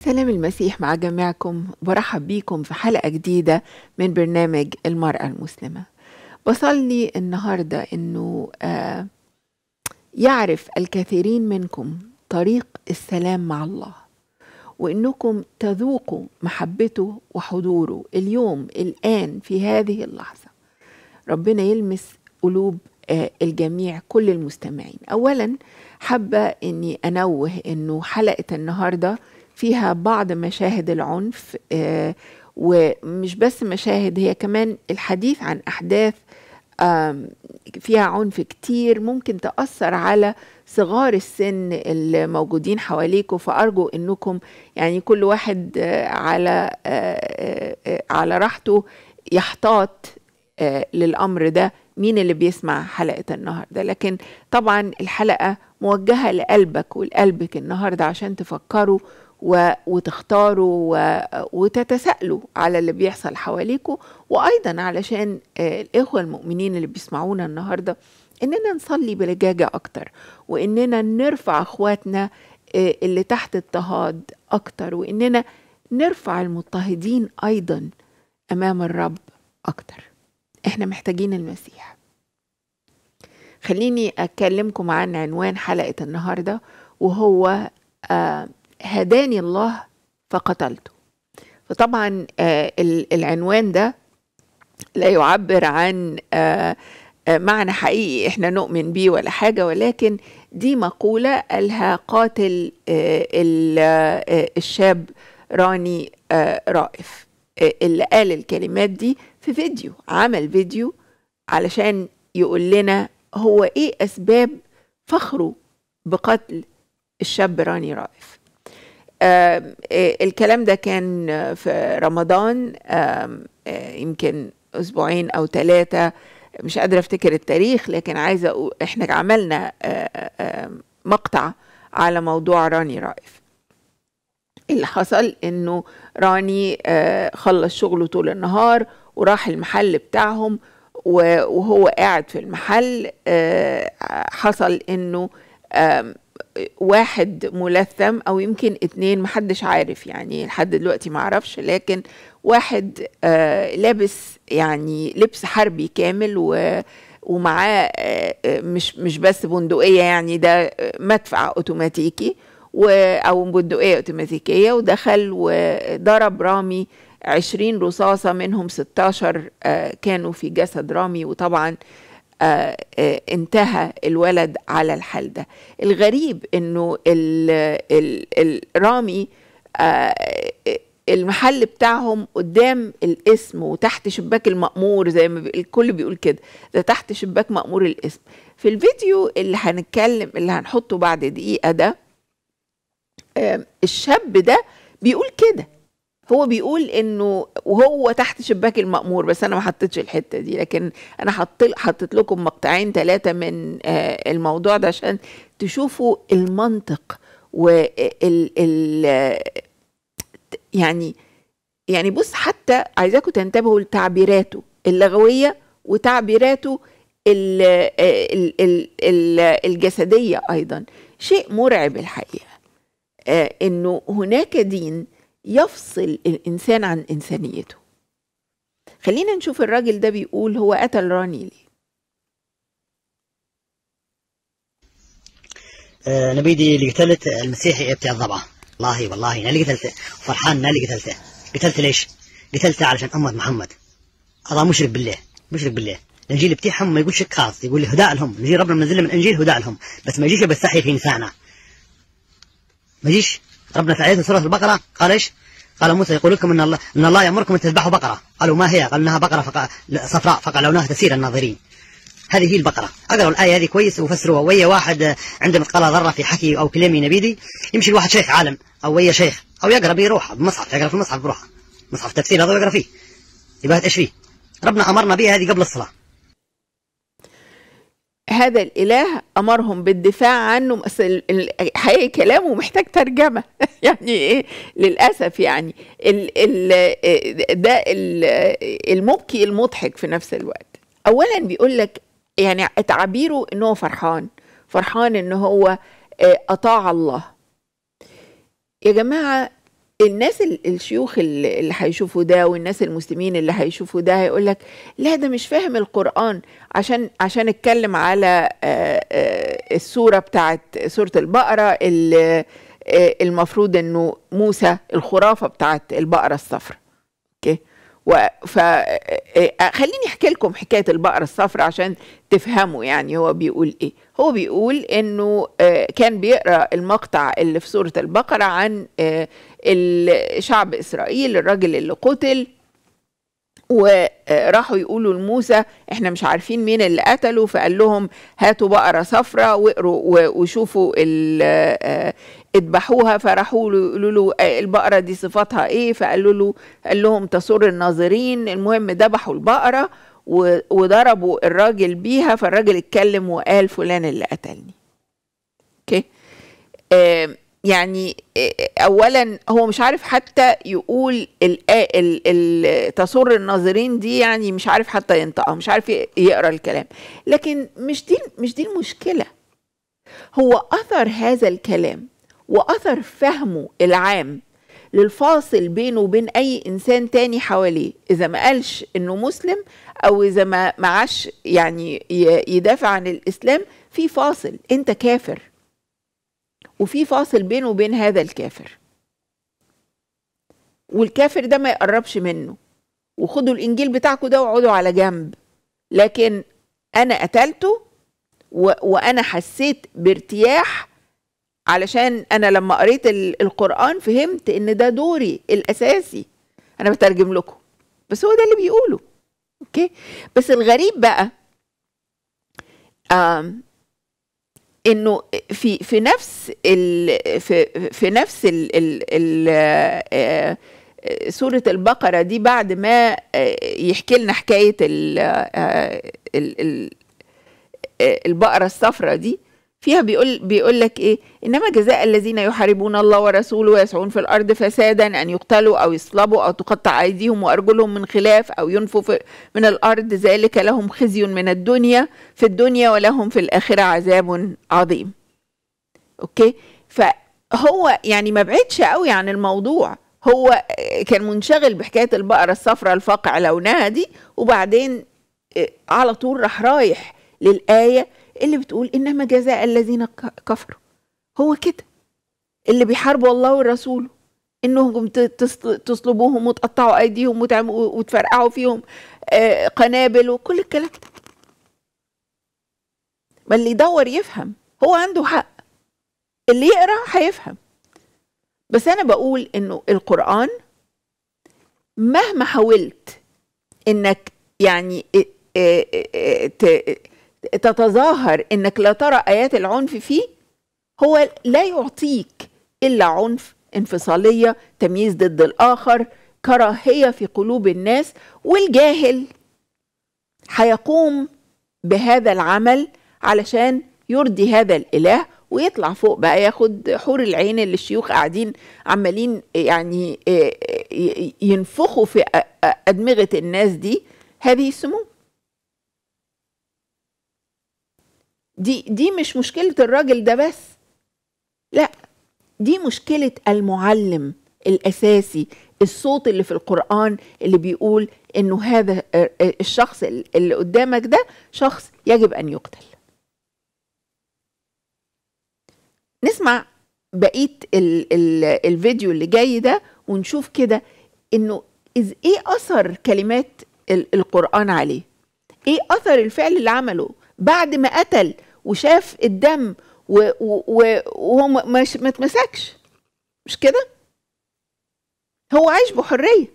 سلام المسيح مع جميعكم، برحب بيكم في حلقة جديدة من برنامج المرأة المسلمة. بصلي النهاردة إنه يعرف الكثيرين منكم طريق السلام مع الله، وإنكم تذوقوا محبته وحضوره اليوم الآن في هذه اللحظة. ربنا يلمس قلوب الجميع، كل المستمعين. أولا حابة أني أنوه أنه حلقة النهاردة فيها بعض مشاهد العنف، ومش بس مشاهد، هي كمان الحديث عن أحداث فيها عنف كتير ممكن تأثر على صغار السن الموجودين حواليكم. فأرجو أنكم يعني كل واحد على راحته يحتاط للأمر ده، مين اللي بيسمع حلقة النهاردة. لكن طبعا الحلقة موجهة لقلبك ولقلبك النهاردة عشان تفكروا وتختاروا وتتساءلوا على اللي بيحصل حواليكم، وأيضا علشان الإخوة المؤمنين اللي بيسمعونا النهاردة إننا نصلي بلجاجة أكتر، وإننا نرفع أخواتنا اللي تحت اضطهاد أكتر، وإننا نرفع المضطهدين أيضا أمام الرب أكتر. إحنا محتاجين المسيح. خليني أكلمكم عن عنوان حلقة النهاردة، وهو هداني الله فقتلته. فطبعا العنوان ده لا يعبر عن معنى حقيقي احنا نؤمن بيه ولا حاجة، ولكن دي مقولة قالها قاتل الشاب راني رائف، اللي قال الكلمات دي في فيديو، عمل فيديو علشان يقول لنا هو ايه اسباب فخره بقتل الشاب راني رائف. الكلام ده كان في رمضان، يمكن أسبوعين أو 3، مش قادرة أفتكر التاريخ، لكن عايزة أقول إحنا عملنا مقطع على موضوع راني رائف. اللي حصل إنه راني خلص شغله طول النهار وراح المحل بتاعهم، وهو قاعد في المحل حصل إنه واحد ملثم أو يمكن 2، محدش عارف يعني لحد دلوقتي معرفش، لكن واحد لابس يعني لبس حربي كامل ومعاه مش بس بندقية، يعني ده مدفع أوتوماتيكي أو بندقية أوتوماتيكية، ودخل وضرب رامي 20 رصاصة، منهم 16 كانوا في جسد رامي. وطبعا انتهى الولد على الحال ده. الغريب انه رامي المحل بتاعهم قدام الاسم وتحت شباك المأمور، زي ما الكل بيقول كده، ده تحت شباك مأمور الاسم. في الفيديو اللي هنحطه بعد دقيقة ده، الشاب ده بيقول كده، هو بيقول انه وهو تحت شباك المأمور، بس انا ما حطيتش الحتة دي، لكن انا حطيت لكم مقطعين 3 من الموضوع ده عشان تشوفوا المنطق يعني بص، حتى عايزاكم تنتبهوا لتعبيراته اللغوية وتعبيراته الجسدية ايضا. شيء مرعب الحقيقة، انه هناك دين يفصل الإنسان عن إنسانيته. خلينا نشوف الراجل ده بيقول هو قتل راني ليه. نبيدي اللي قتلت المسيحي بتاع الضبعة، والله انا اللي قتلته، فرحان انا اللي قتلته. قتلته ليش؟ قتلته علشان امة محمد. هذا مشرك بالله. الانجيل بتاعهم ما يقولش خاص، يقول لي هداء لهم. الانجيل ربنا منزل من الانجيل هداء لهم، بس ما يجيش بيستحي في نسائنا. ما يجيش. ربنا في آية سورة البقرة قال ايش؟ قال موسى يقول لكم ان الله يأمركم ان تذبحوا بقرة. قالوا ما هي؟ قال انها بقرة صفراء فقالوناها تسير الناظرين. هذه هي البقرة. اقرأوا الآية هذه كويس وفسروها. ويا واحد عنده مثقال ذرة في حكي او كلام نبيدي، يمشي الواحد شيخ عالم او ويا شيخ او يقرأ بروحه بمصحف، يقرأ في المصحف بروحه، مصحف تفسير هذا ويقرأ فيه، يبقى ايش فيه؟ ربنا امرنا بها هذه قبل الصلاة. هذا الإله أمرهم بالدفاع عنه، حقيقي كلامه محتاج ترجمة يعني إيه للأسف، يعني ده المبكي المضحك في نفس الوقت. أولا بيقول لك يعني تعبيره إنه فرحان إنه هو أطاع الله. يا جماعة، الناس الشيوخ اللي هيشوفوا ده والناس المسلمين اللي هيشوفوا ده هيقول لك لا ده مش فاهم القرآن، عشان اتكلم على السورة بتاعت سورة البقرة المفروض انه موسى الخرافة بتاعت البقرة الصفراء. اوكي، خليني احكي لكم حكاية البقرة الصفراء عشان تفهموا يعني هو بيقول ايه. هو بيقول انه كان بيقرأ المقطع اللي في سورة البقرة عن شعب إسرائيل، الراجل اللي قتل، وراحوا يقولوا لموسى احنا مش عارفين مين اللي قتله، فقال لهم هاتوا بقرة صفراء واقروا وشوفوا اذبحوها. فراحوا يقولوا له البقرة دي صفاتها ايه، قال لهم تسر الناظرين. المهم ذبحوا البقرة وضربوا الراجل بيها، فالراجل اتكلم وقال فلان اللي قتلني. اوكي، يعني اولا هو مش عارف حتى يقول تسر الناظرين دي، يعني مش عارف حتى ينطقها، مش عارف يقرا الكلام. لكن مش دي المشكله. هو اثر هذا الكلام واثر فهمه العام للفاصل بينه وبين اي انسان تاني حواليه، اذا ما قالش انه مسلم او اذا ما معاش يعني يدافع عن الاسلام، في فاصل، انت كافر، وفي فاصل بينه وبين هذا الكافر، والكافر ده ما يقربش منه، وخدوا الانجيل بتاعكم ده وقعدوا على جنب. لكن انا قتلته وانا حسيت بارتياح، علشان انا لما قريت القرآن فهمت ان ده دوري الاساسي. انا بترجم لكم، بس هو ده اللي بيقوله. اوكي، بس الغريب بقى انه في نفس سورة البقرة دي، بعد ما يحكي لنا حكاية البقرة الصفراء دي، فيها بيقول لك ايه؟ انما جزاء الذين يحاربون الله ورسوله ويسعون في الارض فسادا ان يقتلوا او يصلبوا او تقطع ايديهم وارجلهم من خلاف او ينفوا من الارض، ذلك لهم خزي من في الدنيا ولهم في الاخره عذاب عظيم. اوكي، فهو يعني ما بعدش قوي عن الموضوع، هو كان منشغل بحكايه البقره الصفراء الفاقع لونها دي، وبعدين على طول رايح للايه اللي بتقول إنما جزاء الذين كفروا. هو كده اللي بيحاربوا الله ورسوله، إنهم تصلبوهم وتقطعوا أيديهم وتفرقعوا فيهم قنابل وكل الكلام ده. ما اللي يدور يفهم، هو عنده حق، اللي يقرأ هيفهم. بس أنا بقول إنه القرآن مهما حاولت إنك يعني تتظاهر انك لا ترى ايات العنف فيه، هو لا يعطيك الا عنف، انفصاليه، تمييز ضد الاخر، كراهيه في قلوب الناس. والجاهل هيقوم بهذا العمل علشان يرضي هذا الاله ويطلع فوق بقى ياخد حور العين اللي الشيوخ قاعدين عمالين يعني ينفخوا في ادمغه الناس دي هذه السموم. دي مش مشكلة الراجل ده بس، لا، دي مشكلة المعلم الأساسي، الصوت اللي في القرآن اللي بيقول إنه هذا الشخص اللي قدامك ده شخص يجب أن يقتل. نسمع بقية الفيديو اللي جاي ده ونشوف كده إنه إيه أثر كلمات القرآن عليه، إيه أثر الفعل اللي عمله بعد ما قتل وشاف الدم وهو ما اتمسكش. مش كده؟ هو عايش بحرية.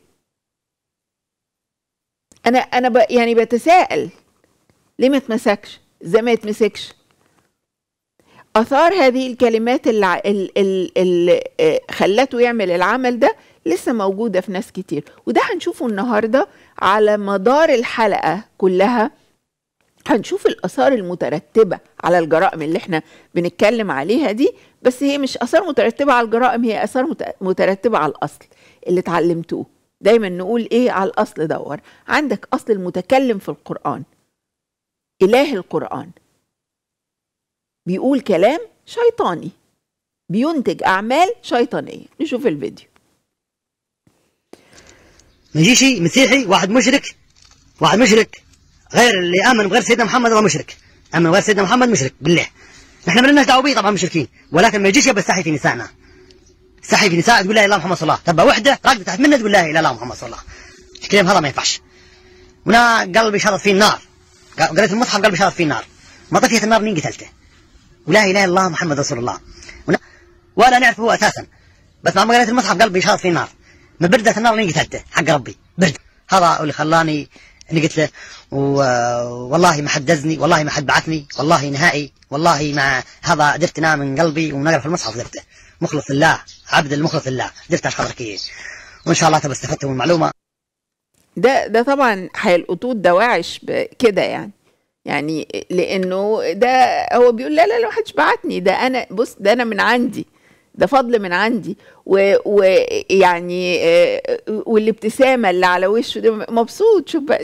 انا يعني بتساءل ليه ما اتمسكش؟ ازاي ما يتمسكش؟ اثار هذه الكلمات اللي خلته يعمل العمل ده لسه موجودة في ناس كتير، وده هنشوفه النهاردة على مدار الحلقة كلها. هنشوف الآثار المترتبة على الجرائم اللي احنا بنتكلم عليها دي، بس هي مش آثار مترتبة على الجرائم، هي آثار مترتبة على الأصل اللي اتعلمتوه. دايما نقول ايه على الأصل؟ دور عندك أصل المتكلم في القرآن، إله القرآن بيقول كلام شيطاني، بينتج أعمال شيطانية. نشوف الفيديو. ما يجيش مسيحي واحد مشرك غير اللي آمن بغير سيدنا محمد هو مشرك، آمن بغير سيدنا محمد مشرك بالله. نحن ما لناش دعوه به طبعا مشركين، ولكن ما يجيش يستحي في نسائنا، يستحي في نساء تقول لا اله الا محمد صلى الله، تبقى وحده راقده تحت منها تقول لا اله الا محمد صلى الله. الكلام هذا ما ينفعش. هنا قلبي شرط فيه النار، قريت المصحف قلبي شرط فيه النار، ما طفيت النار مين قتلته؟ ولا اله الا الله محمد رسول الله، ولا نعرف هو اساسا، بس لما قريت المصحف قلبي شرط فيه النار، ما بردت النار مين قتلته؟ حق ربي برد. هذا اللي خلاني اني قلت له والله ما حد دزني، والله ما حد بعثني، والله نهائي، والله ما هذا درتنا من قلبي، ونقرا في المصحف درته مخلص لله، عبد المخلص لله، درت عشان خاطرك. وان شاء الله تبى استفدتوا من المعلومه. ده طبعا هيلقطوه دواعش كده يعني لانه ده هو بيقول لا لا لا محدش بعتني، ده انا بص ده انا من عندي، ده فضل من عندي، ويعني والابتسامه اللي على وشه ده مبسوط. شوف بقى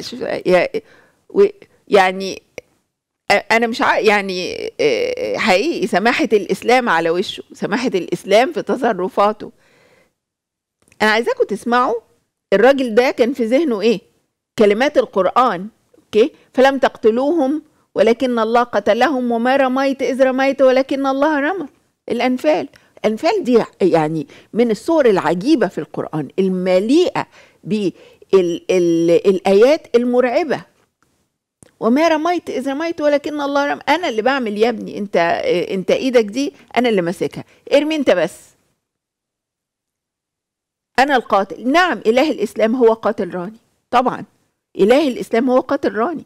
يعني انا مش يعني حقيقي سماحه الاسلام على وشه، سماحه الاسلام في تصرفاته. انا عايزاكم تسمعوا الراجل ده كان في ذهنه ايه، كلمات القرآن. اوكي، فلم تقتلوهم ولكن الله قتلهم وما رميت إذ رميت ولكن الله رمى. الأنفال دي يعني من الصور العجيبة في القرآن المليئة بالآيات المرعبة. وما رميت إذ رميت ولكن الله رمى، أنا اللي بعمل يا ابني، انت ايدك دي أنا اللي ماسكها، ارمي انت بس، أنا القاتل. نعم إله الإسلام هو قاتل راني، طبعا إله الإسلام هو قاتل راني،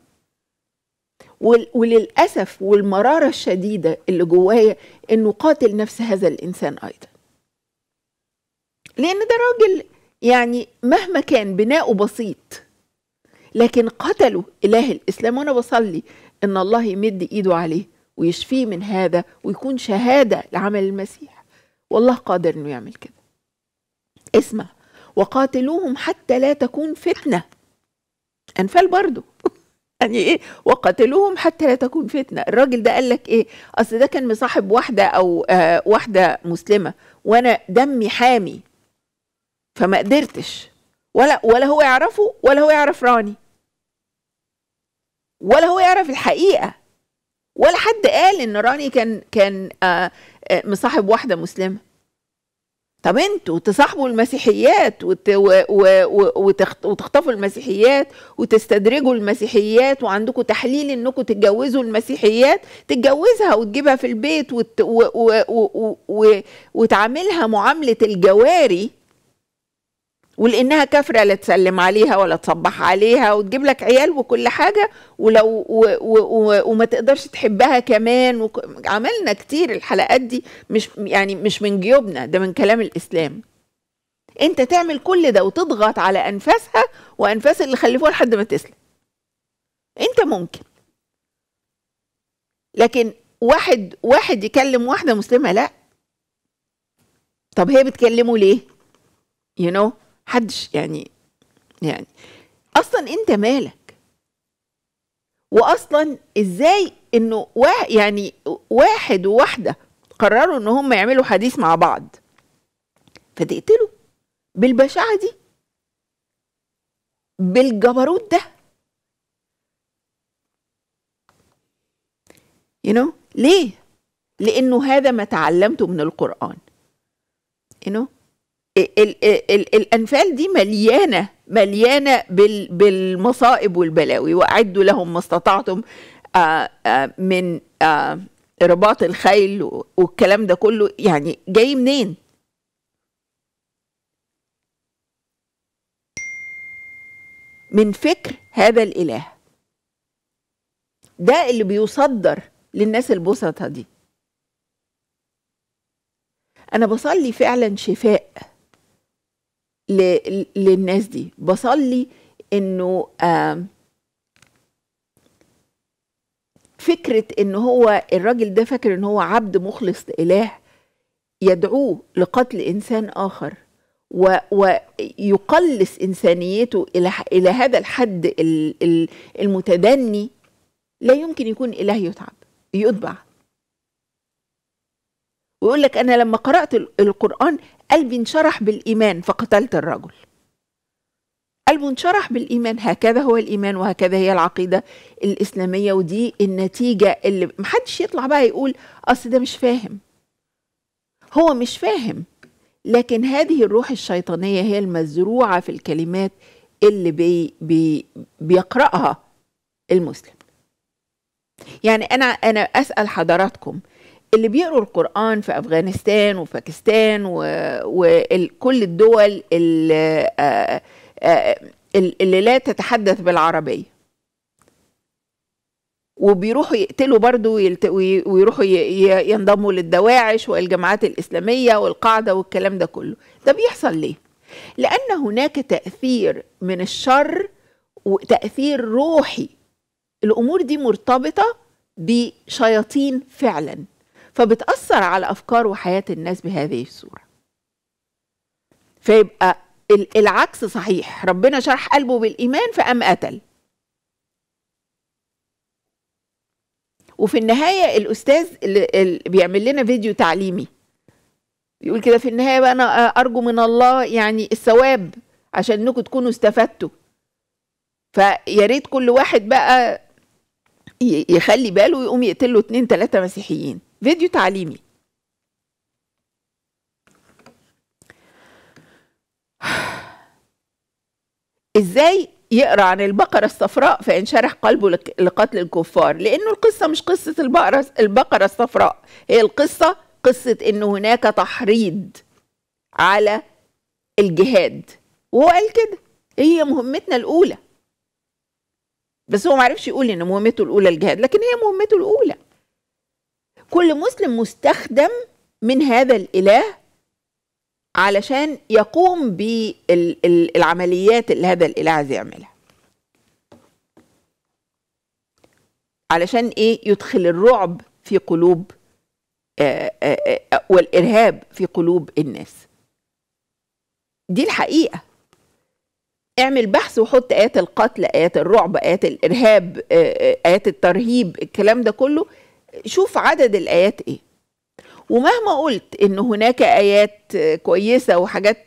وللأسف والمرارة الشديدة اللي جوايا إنه قاتل نفس هذا الإنسان أيضا، لأن ده راجل يعني مهما كان بناؤه بسيط لكن قتلوا إله الإسلام. وأنا بصلي إن الله يمد إيده عليه ويشفيه من هذا ويكون شهادة لعمل المسيح، والله قادر إنه يعمل كده. اسمع، وقاتلوهم حتى لا تكون فتنة. أنفال برضو يعني ايه وقاتلوهم حتى لا تكون فتنة؟ الراجل ده قال لك ايه؟ اصل ده كان مصاحب واحدة او واحدة مسلمة وانا دمي حامي فما قدرتش، ولا هو يعرفه ولا هو يعرف راني ولا هو يعرف الحقيقة، ولا حد قال ان راني كان مصاحب واحدة مسلمة. طب انتوا تصاحبوا المسيحيات وتخطفوا المسيحيات وتستدرجوا المسيحيات، وعندكم تحليل انكم تتجوزوا المسيحيات، تتجوزها وتجيبها في البيت وتعاملها معاملة الجواري، ولانها كافرة لا تسلم عليها ولا تصبح عليها، وتجيب لك عيال وكل حاجة، ولو وما تقدرش تحبها كمان. عملنا كتير الحلقات دي، مش من جيوبنا، ده من كلام الإسلام. انت تعمل كل ده وتضغط على أنفاسها وأنفاس اللي خلفوها لحد ما تسلم، انت ممكن. لكن واحد يكلم واحدة مسلمة لا. طب هي بتكلمه ليه؟ حدش يعني اصلا انت مالك؟ واصلا ازاي انه واحد وواحده قرروا ان هم يعملوا حديث مع بعض فتقتلوا بالبشاعه دي، بالجبروت ده؟ ليه؟ لانه هذا ما تعلمته من القرآن. الأنفال دي مليانة بالمصائب والبلاوي. وأعدوا لهم ما استطعتم من رباط الخيل والكلام ده كله، يعني جاي منين؟ من فكر هذا الإله ده اللي بيصدر للناس البسطة دي. أنا بصلي فعلا شفاء للناس دي، بصلي انه فكرة ان هو الراجل ده فاكر ان هو عبد مخلص لإله يدعوه لقتل انسان اخر ويقلص انسانيته الى هذا الحد المتدني. لا يمكن يكون اله يتبع. ويقول لك انا لما قرأت القرآن قلبي انشرح بالإيمان فقتلت الرجل. قلبه انشرح بالإيمان. هكذا هو الإيمان وهكذا هي العقيدة الإسلامية، ودي النتيجة اللي محدش يطلع بقى يقول أصل ده مش فاهم. هو مش فاهم، لكن هذه الروح الشيطانية هي المزروعة في الكلمات اللي بيقرأها المسلم. يعني أنا أسأل حضراتكم، اللي بيقروا القرآن في أفغانستان وباكستان وكل الدول اللي لا تتحدث بالعربية، وبيروحوا يقتلوا برضو ويروحوا ينضموا للدواعش والجماعات الإسلامية والقاعدة والكلام ده كله، ده بيحصل ليه؟ لأن هناك تأثير من الشر وتأثير روحي. الأمور دي مرتبطة بشياطين فعلا، فبتأثر على أفكار وحياة الناس بهذه الصورة. فيبقى العكس صحيح، ربنا شرح قلبه بالإيمان فقام قتل. وفي النهاية الأستاذ اللي بيعمل لنا فيديو تعليمي يقول كده في النهاية بقى: أنا أرجو من الله يعني الثواب عشان إنكم تكونوا استفدتوا. فيا ريت كل واحد بقى يخلي باله ويقوم يقتل له 2 3 مسيحيين. فيديو تعليمي. ازاي يقرأ عن البقرة الصفراء فينشرح قلبه لقتل الكفار؟ لأنه القصة مش قصة البقرة الصفراء، هي القصة قصة إنه هناك تحريض على الجهاد، وهو قال كده هي مهمتنا الأولى. بس هو معرفش يقول إن مهمته الأولى الجهاد، لكن هي مهمته الأولى. كل مسلم مستخدم من هذا الإله علشان يقوم بالعمليات اللي هذا الإله عايز يعملها. علشان إيه؟ يدخل الرعب في قلوب والإرهاب في قلوب الناس. دي الحقيقة. اعمل بحث وحط آيات القتل، آيات الرعب، آيات الإرهاب، آيات الترهيب، الكلام ده كله، شوف عدد الآيات إيه. ومهما قلت إن هناك آيات كويسة وحاجات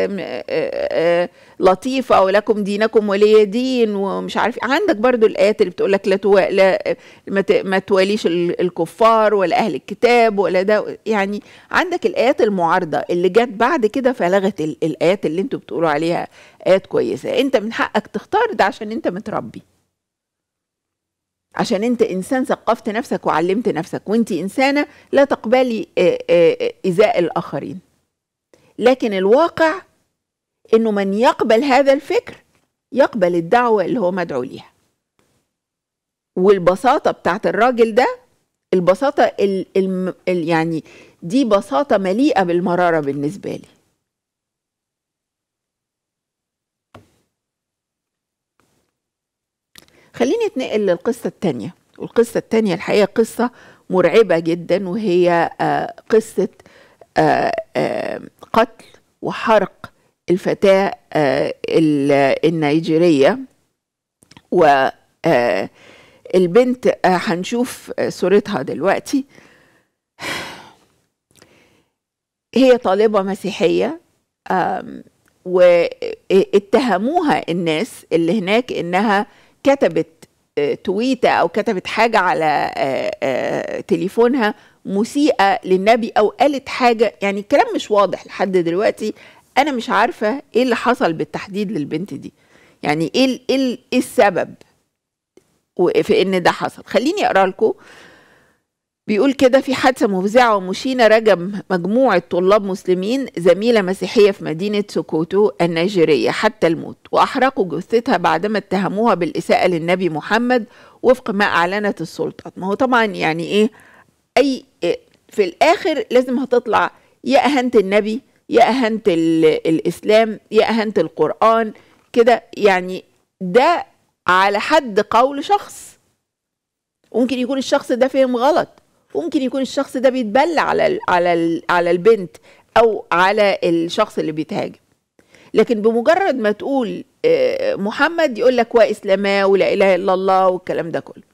لطيفة ولكم دينكم ولي دين ومش عارف، عندك برضو الآيات اللي بتقولك ما تواليش الكفار ولا أهل الكتاب ولا ده. يعني عندك الآيات المعارضة اللي جت بعد كده فلغت الآيات اللي انتوا بتقولوا عليها آيات كويسة. انت من حقك تختار ده عشان انت متربي، عشان انت انسان ثقفت نفسك وعلمت نفسك، وانت انسانة لا تقبلي إيذاء الآخرين. لكن الواقع انه من يقبل هذا الفكر يقبل الدعوة اللي هو مدعو ليها. والبساطة بتاعت الراجل ده، البساطة يعني دي بساطة مليئة بالمرارة بالنسبة لي. خليني اتنقل للقصة التانية. والقصة التانية الحقيقة قصة مرعبة جدا، وهي قصة قتل وحرق الفتاة النيجيرية. والبنت هنشوف صورتها دلوقتي. هي طالبة مسيحية، واتهموها الناس اللي هناك انها كتبت تويتة او كتبت حاجة على تليفونها مسيئة للنبي، او قالت حاجة. يعني الكلام مش واضح لحد دلوقتي. انا مش عارفة ايه اللي حصل بالتحديد للبنت دي، يعني ايه السبب في ان ده حصل. خليني اقرأ لكم. بيقول كده: في حادثة مفزعة ومشينة رجم مجموعة طلاب مسلمين زميلة مسيحية في مدينة سوكوتو النيجيرية حتى الموت، وأحرقوا جثتها بعدما اتهموها بالإساءة للنبي محمد وفق ما أعلنت السلطات. ما هو طبعا يعني إيه في الآخر لازم هتطلع يا أهنت النبي يا أهنت الإسلام يا أهنت القرآن كده. يعني ده على حد قول شخص. ممكن يكون الشخص ده فهم غلط، ممكن يكون الشخص ده بيتبلى على البنت او على الشخص اللي بيتهاجم. لكن بمجرد ما تقول محمد يقول لك واسلاماه ولا اله الا الله والكلام ده كله.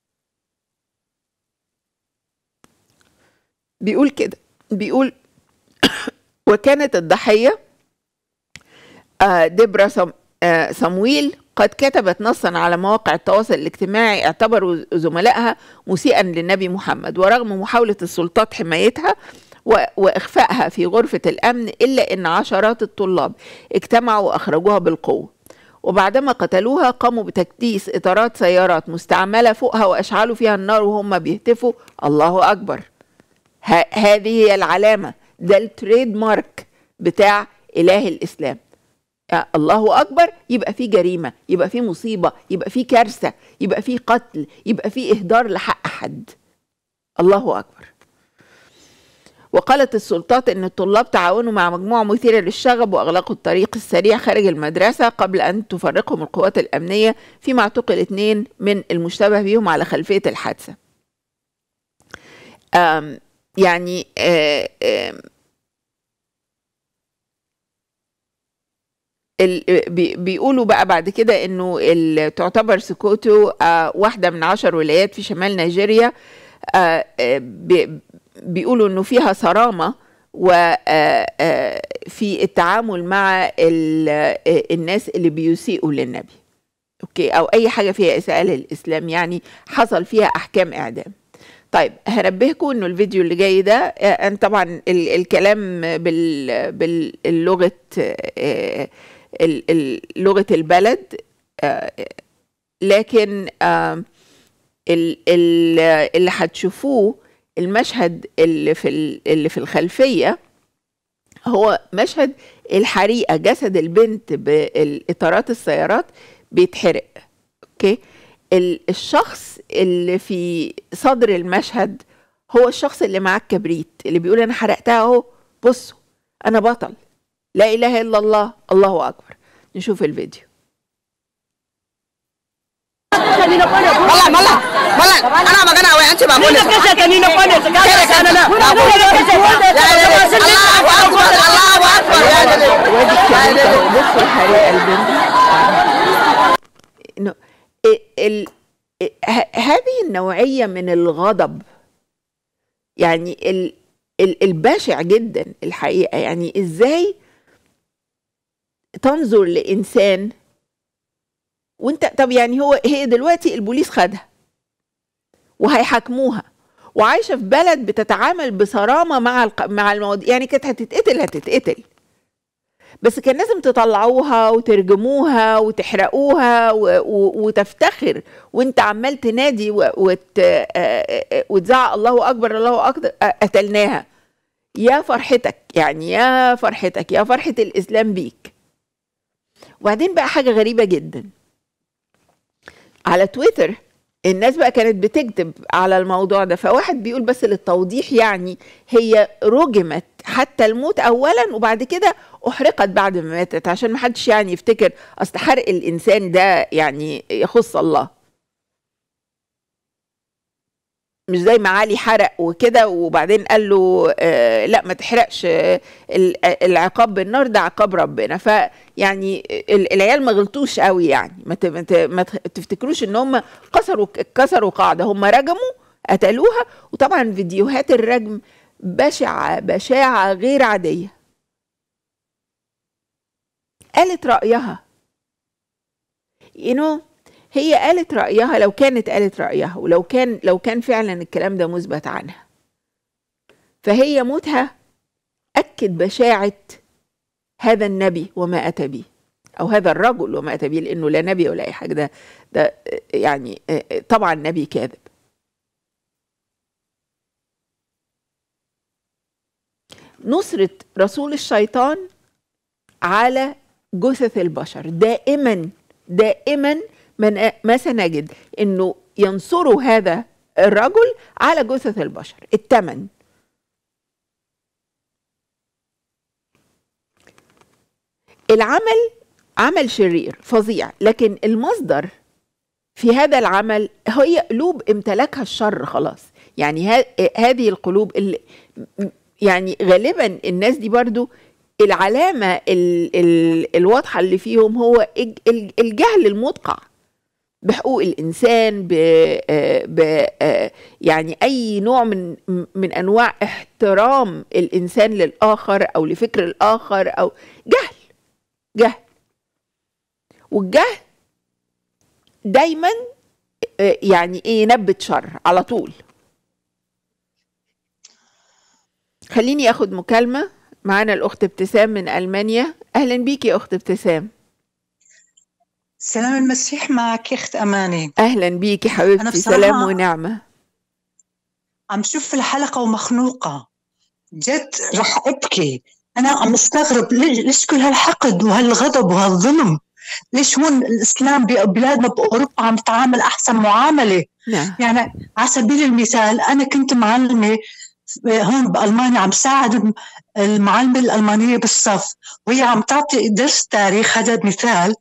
بيقول كده، بيقول: وكانت الضحيه ديبرا صمويل قد كتبت نصا على مواقع التواصل الاجتماعي اعتبروا زملائها مسيئا للنبي محمد، ورغم محاولة السلطات حمايتها وإخفائها في غرفة الأمن إلا أن عشرات الطلاب اجتمعوا وأخرجوها بالقوة، وبعدما قتلوها قاموا بتكديس إطارات سيارات مستعملة فوقها وأشعلوا فيها النار وهم بيهتفوا الله أكبر. هذه هي العلامة، ده التريد مارك بتاع إله الإسلام. الله أكبر يبقى في جريمة، يبقى في مصيبة، يبقى في كارثة، يبقى في قتل، يبقى في إهدار لحق حد. الله أكبر. وقالت السلطات أن الطلاب تعاونوا مع مجموعة مثيرة للشغب وأغلقوا الطريق السريع خارج المدرسة قبل أن تفرقهم القوات الأمنية، فيما اعتقل 2 من المشتبه بهم على خلفية الحادثة. يعني بيقولوا بقى بعد كده انه تعتبر سوكوتو واحدة من 10 ولايات في شمال نيجيريا، بيقولوا انه فيها صرامة وفي التعامل مع الناس اللي بيسيئوا للنبي، اوكي، او اي حاجة فيها اساءة للاسلام، يعني حصل فيها احكام اعدام. طيب هنبهكم انه الفيديو اللي جاي ده ان طبعا الكلام باللغة لغة البلد، لكن اللي هتشوفوه المشهد اللي في الخلفية هو مشهد الحريقة، جسد البنت بالإطارات السيارات بيتحرق. اوكي، الشخص اللي في صدر المشهد هو الشخص اللي معاه الكبريت، اللي بيقول انا حرقتها اهو، بصوا انا بطل، لا اله الا الله، الله اكبر. نشوف الفيديو. هذه النوعية من الغضب يعني البشع جدا الحقيقة. يعني ازاي تنظر لإنسان وانت، طب يعني هي دلوقتي البوليس خدها وهيحاكموها وعايشة في بلد بتتعامل بصرامة مع المواضيع، يعني كانت هتتقتل، بس كان لازم تطلعوها وترجموها وتحرقوها وتفتخر وانت عمال تنادي وتزعق الله أكبر الله أكبر، قتلناها. يا فرحتك، يعني يا فرحتك، يا فرحة الإسلام بيك. وبعدين بقى حاجة غريبة جدا، على تويتر الناس بقى كانت بتكتب على الموضوع ده، فواحد بيقول بس للتوضيح يعني هي رجمت حتى الموت أولا وبعد كده أحرقت بعد ما ماتت، عشان محدش يعني يفتكر أصل حرق الإنسان ده يعني يخص الله، مش زي ما علي حرق وكده وبعدين قال له لا ما تحرقش، العقاب بالنار ده عقاب ربنا. فيعني العيال ما غلطوش قوي، يعني ما تفتكروش ان هم كسروا قاعده، هم رجموا قتلوها. وطبعا فيديوهات الرجم بشاعه غير عاديه. قالت رايها، هي قالت رأيها، لو كانت قالت رأيها ولو كان فعلا الكلام ده مثبت عنها، فهي موتها أكد بشاعة هذا النبي وما أتى به، أو هذا الرجل وما أتى به، لأنه لا نبي ولا أي حاجة، ده يعني طبعا نبي كاذب. نصرة رسول الشيطان على جثث البشر دائما ما سنجد انه ينصروا هذا الرجل على جثث البشر. الثمن العمل عمل شرير فظيع، لكن المصدر في هذا العمل هي قلوب امتلكها الشر خلاص. يعني هذه القلوب اللي يعني غالبا الناس دي برضو العلامة الواضحة اللي فيهم هو الجهل المدقع بحقوق الإنسان، يعني أي نوع من أنواع احترام الإنسان للآخر أو لفكر الآخر، أو جهل. والجهل دايما يعني ايه، ينبت شر على طول. خليني اخد مكالمة. معانا الاخت ابتسام من المانيا. اهلا بيكي يا اخت ابتسام. سلام المسيح معك يا اخت اماني. اهلا بيكي حبيبتي، سلام ونعمة. عم شوف الحلقة ومخنوقة جد، رح ابكي. انا عم استغرب ليش كل هالحقد وهالغضب وهالظلم؟ ليش هون الاسلام ببلادنا باوروبا عم تتعامل احسن معاملة؟ نعم. يعني على سبيل المثال انا كنت معلمة هون بألمانيا، عم ساعد المعلمة الألمانية بالصف وهي عم تعطي درس تاريخ، هذا مثال.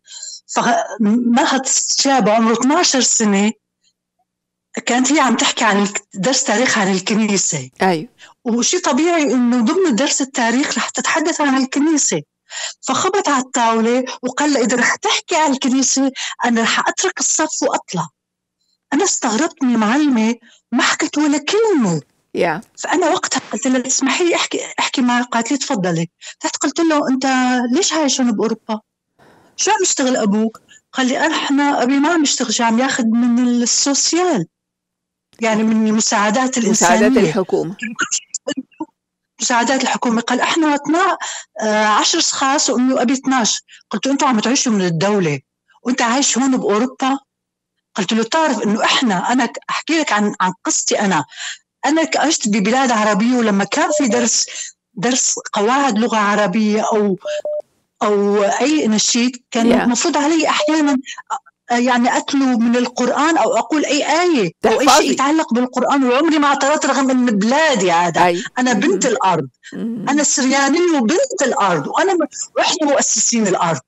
فمعهد شاب عمره 12 سنة كانت هي عم تحكي عن درس تاريخ عن الكنيسة. أيوة. وشي طبيعي إنه ضمن درس التاريخ رح تتحدث عن الكنيسة. فخبط على الطاولة وقال لها إذا رح تحكي عن الكنيسة أنا رح أترك الصف وأطلع. أنا استغربت من المعلمة، ما حكت ولا كلمة. فأنا وقتها قلت لها اسمحي لي أحكي معك. قالت لي تفضلي. رحت قلت له أنت ليش عايش هون بأوروبا؟ شو عم يشتغل أبوك؟ قال لي احنا أبي ما عم يشتغل، عم ياخذ من السوسيال، يعني من المساعدات الإنسانية، مساعدات الحكومة. مساعدات الحكومة. قال احنا 10 أشخاص وأمي أبي 12. قلت له أنتوا عم تعيشوا من الدولة وأنت عايش هون بأوروبا؟ قلت له تعرف إنه أنا أحكي لك عن قصتي. أنا عشت ببلاد عربية، ولما كان في درس قواعد لغة عربية أو أي نشيد كان المفروض علي أحيانا يعني أتلو من القرآن أو أقول أي آية أو أي شيء يتعلق بالقرآن، وعمري ما اعترضت رغم أن بلادي هذا. أنا بنت الأرض، أنا سريانية وبنت الأرض، وإحنا مؤسسين الأرض.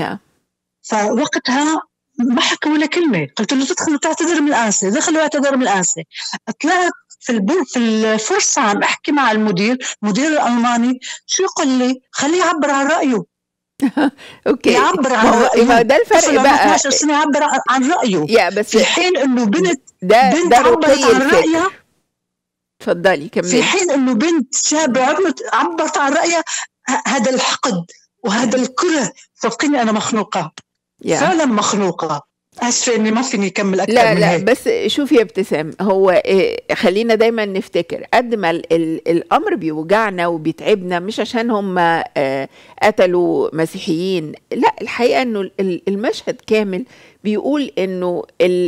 فوقتها ما حكى ولا كلمة. قلت له تدخل وتعتذر من الآنسة. دخل واعتذر من الآنسة. طلعت في الفرصة عم أحكي مع المدير الألماني. شو يقول لي؟ خليه يعبر عن رأيه. اوكي، يعبر عن رأيه. ما ده الفرق بقى. 12 سنة يعبر عن رأيه. بس في حين انه بنت عبرت عن رأيها. تفضلي كملي. في حين انه بنت شابة عبرت عن رأيها. هذا الحقد وهذا الكره. صدقيني انا مخنوقة. فعلا مخنوقة. اسفه اني ما فيني اكمل اكثر من هيك. بس شوفي يا ابتسام، هو خلينا دايما نفتكر قد ما الامر بيوجعنا وبيتعبنا مش عشان هم قتلوا مسيحيين، لا، الحقيقه انه المشهد كامل بيقول انه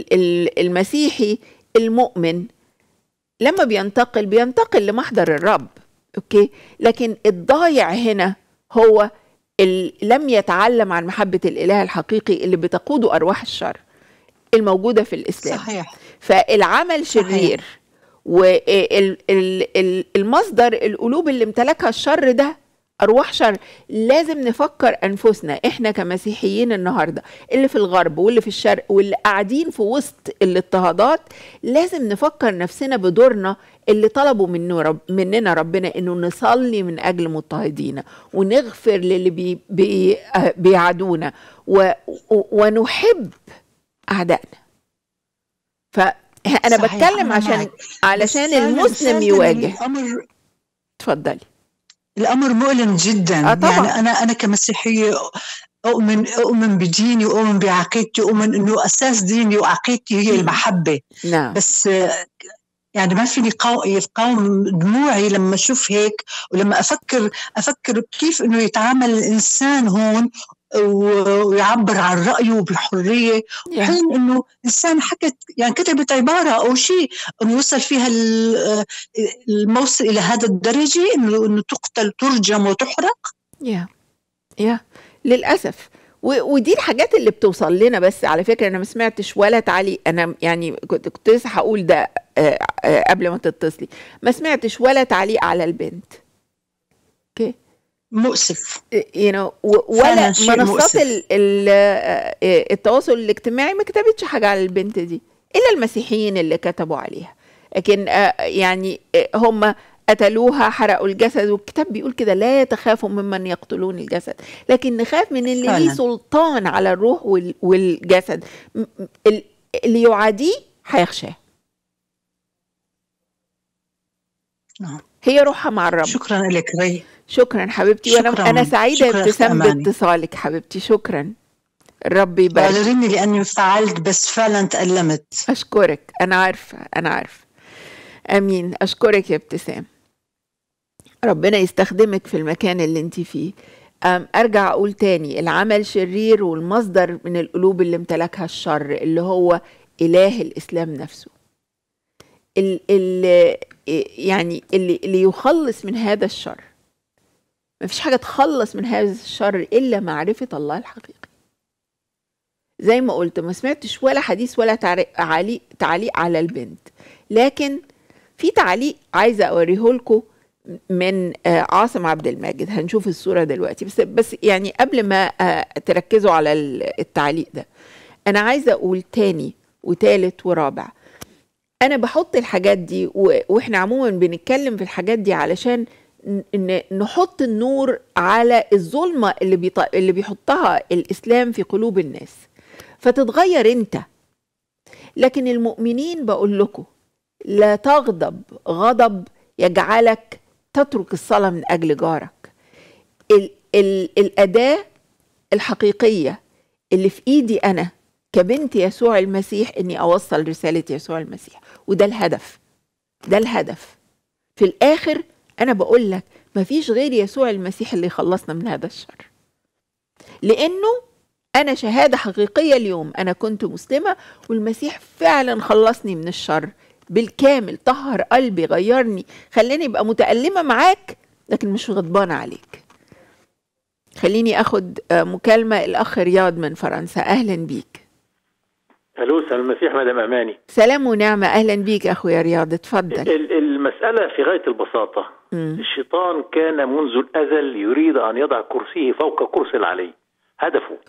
المسيحي المؤمن لما بينتقل لمحضر الرب. اوكي، لكن الضايع هنا هو لم يتعلم عن محبة الإله الحقيقي اللي بتقوده أرواح الشر الموجودة في الإسلام. صحيح. فالعمل شرير، والمصدر القلوب اللي امتلكها الشر ده أرواح شر. لازم نفكر أنفسنا إحنا كمسيحيين النهاردة اللي في الغرب واللي في الشرق واللي قاعدين في وسط الاضطهادات، لازم نفكر نفسنا بدورنا اللي طلبوا مننا ربنا إنه نصلي من أجل مضطهدينا ونغفر للي بيعادونا ونحب أعدائنا. فأنا بتكلم علشان المسلم يواجه. تفضلي. الأمر مؤلم جدا. طبعا. يعني أنا كمسيحية أؤمن بديني وأؤمن بعقيدتي، وأؤمن إنه أساس ديني وعقيدتي هي المحبة. نعم. بس يعني ما فيني يقاوم دموعي لما أشوف هيك، ولما أفكر كيف إنه يتعامل الإنسان هون ويعبر عن رأيه بحرية، حين إنه إنسان كتبت عبارة أو شيء إنه يوصل فيها الموصل إلى هذا الدرجة إنه تقتل ترجم وتحرق. للأسف. ودي الحاجات اللي بتوصل لنا. بس على فكرة أنا ما سمعتش ولا تعليق. أنا يعني كنت لسه هقول ده قبل ما تتصلي، ما سمعتش ولا تعليق على البنت. اوكي، مؤسف. ولا منصات التواصل الاجتماعي ما كتبتش حاجة على البنت دي إلا المسيحيين اللي كتبوا عليها. لكن يعني هم قتلوها، حرقوا الجسد، والكتاب بيقول كده لا تخافوا ممن يقتلون الجسد، لكن نخاف من اللي ليه سلطان على الروح والجسد. اللي يعاديه هيخشاه. هي روحها مع الرب. شكرا لك ري. شكرا حبيبتي. وانا سعيده ابتسام باتصالك حبيبتي. شكرا. الرب يبارك. اعذريني لاني فعلت بس فعلا تألمت. اشكرك، انا عارفه. امين. اشكرك يا ابتسام، ربنا يستخدمك في المكان اللي انت فيه. ارجع اقول تاني، العمل شرير والمصدر من القلوب اللي امتلكها الشر اللي هو اله الاسلام نفسه. يعني اللي يخلص من هذا الشر، ما فيش حاجة تخلص من هذا الشر إلا معرفة الله الحقيقي. زي ما قلت، ما سمعتش ولا حديث ولا تعليق على البنت، لكن في تعليق عايزة أوريه لكم من عاصم عبد الماجد. هنشوف الصورة دلوقتي، بس يعني قبل ما تركزوا على التعليق ده، أنا عايزة أقول تاني وتالت ورابع، أنا بحط الحاجات دي وإحنا عموما بنتكلم في الحاجات دي علشان نحط النور على الظلمة اللي بيحطها الإسلام في قلوب الناس فتتغير انت. لكن المؤمنين بقول لكم، لا تغضب غضب يجعلك تترك الصلاة من أجل جارك. الأداة الحقيقية اللي في إيدي أنا كبنت يسوع المسيح إني أوصل رسالة يسوع المسيح، وده الهدف. ده الهدف في الآخر. أنا بقول لك مفيش غير يسوع المسيح اللي يخلصنا من هذا الشر، لأنه أنا شهادة حقيقية اليوم، أنا كنت مسلمة والمسيح فعلا خلصني من الشر بالكامل، طهر قلبي، غيرني، خلاني أبقى متألمة معاك لكن مش غضبانة عليك. خليني أخد مكالمة. الأخ رياض من فرنسا، أهلا بيك. الو، سلام المسيح مدام اماني. سلام ونعمه، اهلا بيك اخويا رياض، اتفضل. المساله في غايه البساطه. الشيطان كان منذ الازل يريد ان يضع كرسيه فوق كرسي العلي، هدفه.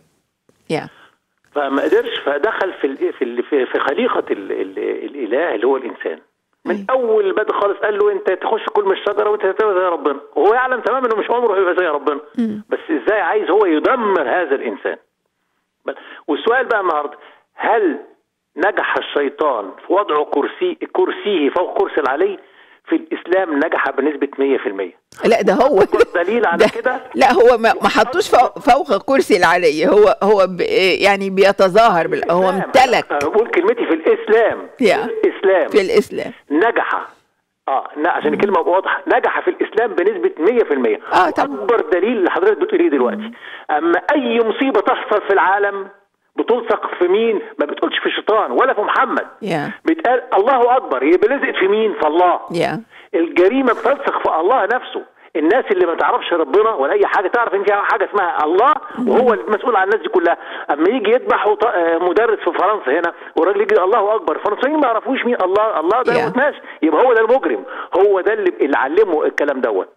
فما قدرش، فدخل في خليقه الاله اللي هو الانسان. من اول بدء خالص قال له انت تخش كل من الشجره وانت هتبقى زي ربنا، وهو يعلم تماما انه مش عمره هيبقى زي ربنا. بس ازاي عايز هو يدمر هذا الانسان. والسؤال بقى النهارده، هل نجح الشيطان في وضع كرسيه فوق كرسي العلي؟ في الإسلام نجح بنسبة 100%. لا ده هو دليل على كده. لا هو ما حطوش فوق كرسي العلي، هو يعني بيتظاهر هو امتلك. بقول كلمتي في الإسلام. في الإسلام نجح. عشان الكلمة واضحة، نجح في الإسلام بنسبة 100%. أكبر دليل اللي حضرتك بتقوليه دلوقتي. أما أي مصيبة تحصل في العالم بتلصق في مين؟ ما بتقولش في الشيطان ولا في محمد. بتقال الله اكبر. يبقى لزقت في مين؟ في الله. الجريمه بتلصق في الله نفسه. الناس اللي ما تعرفش ربنا ولا اي حاجه تعرف ان في حاجه اسمها الله وهو المسؤول عن الناس دي كلها. اما يجي يذبح مدرس في فرنسا هنا والراجل يجي الله اكبر، الفرنسيين ما يعرفوش مين الله ده يموت ناس، يبقى هو ده المجرم، هو ده اللي علمه الكلام دوت.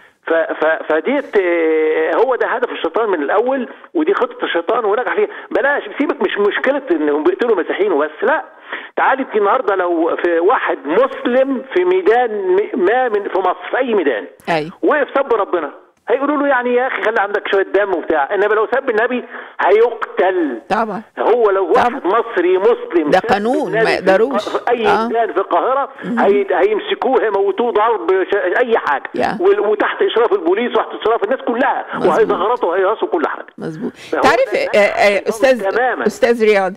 فديت هو ده هدف الشيطان من الاول، ودي خطه الشيطان ونجح فيها. بلاش سيبك، مش مشكله انهم بيقتلوا مسيحيين وبس، لا. تعالي في النهارده لو في واحد مسلم في ميدان ما في مصر، في اي ميدان وقف سب ربنا، هيقولوا له يعني يا اخي خلي عندك شويه دم وبتاع، انما لو سب النبي هيقتل طبعا. هو لو واحد مصري مسلم ده قانون ما يقدروش في اي ميدان في القاهره هيمسكوه يموتوه ضرب اي حاجه وتحت اشراف البوليس وتحت اشراف الناس كلها، وهيزغرطوا وهيرقصوا كل حاجه. مظبوط. تعرف استاذ رياض،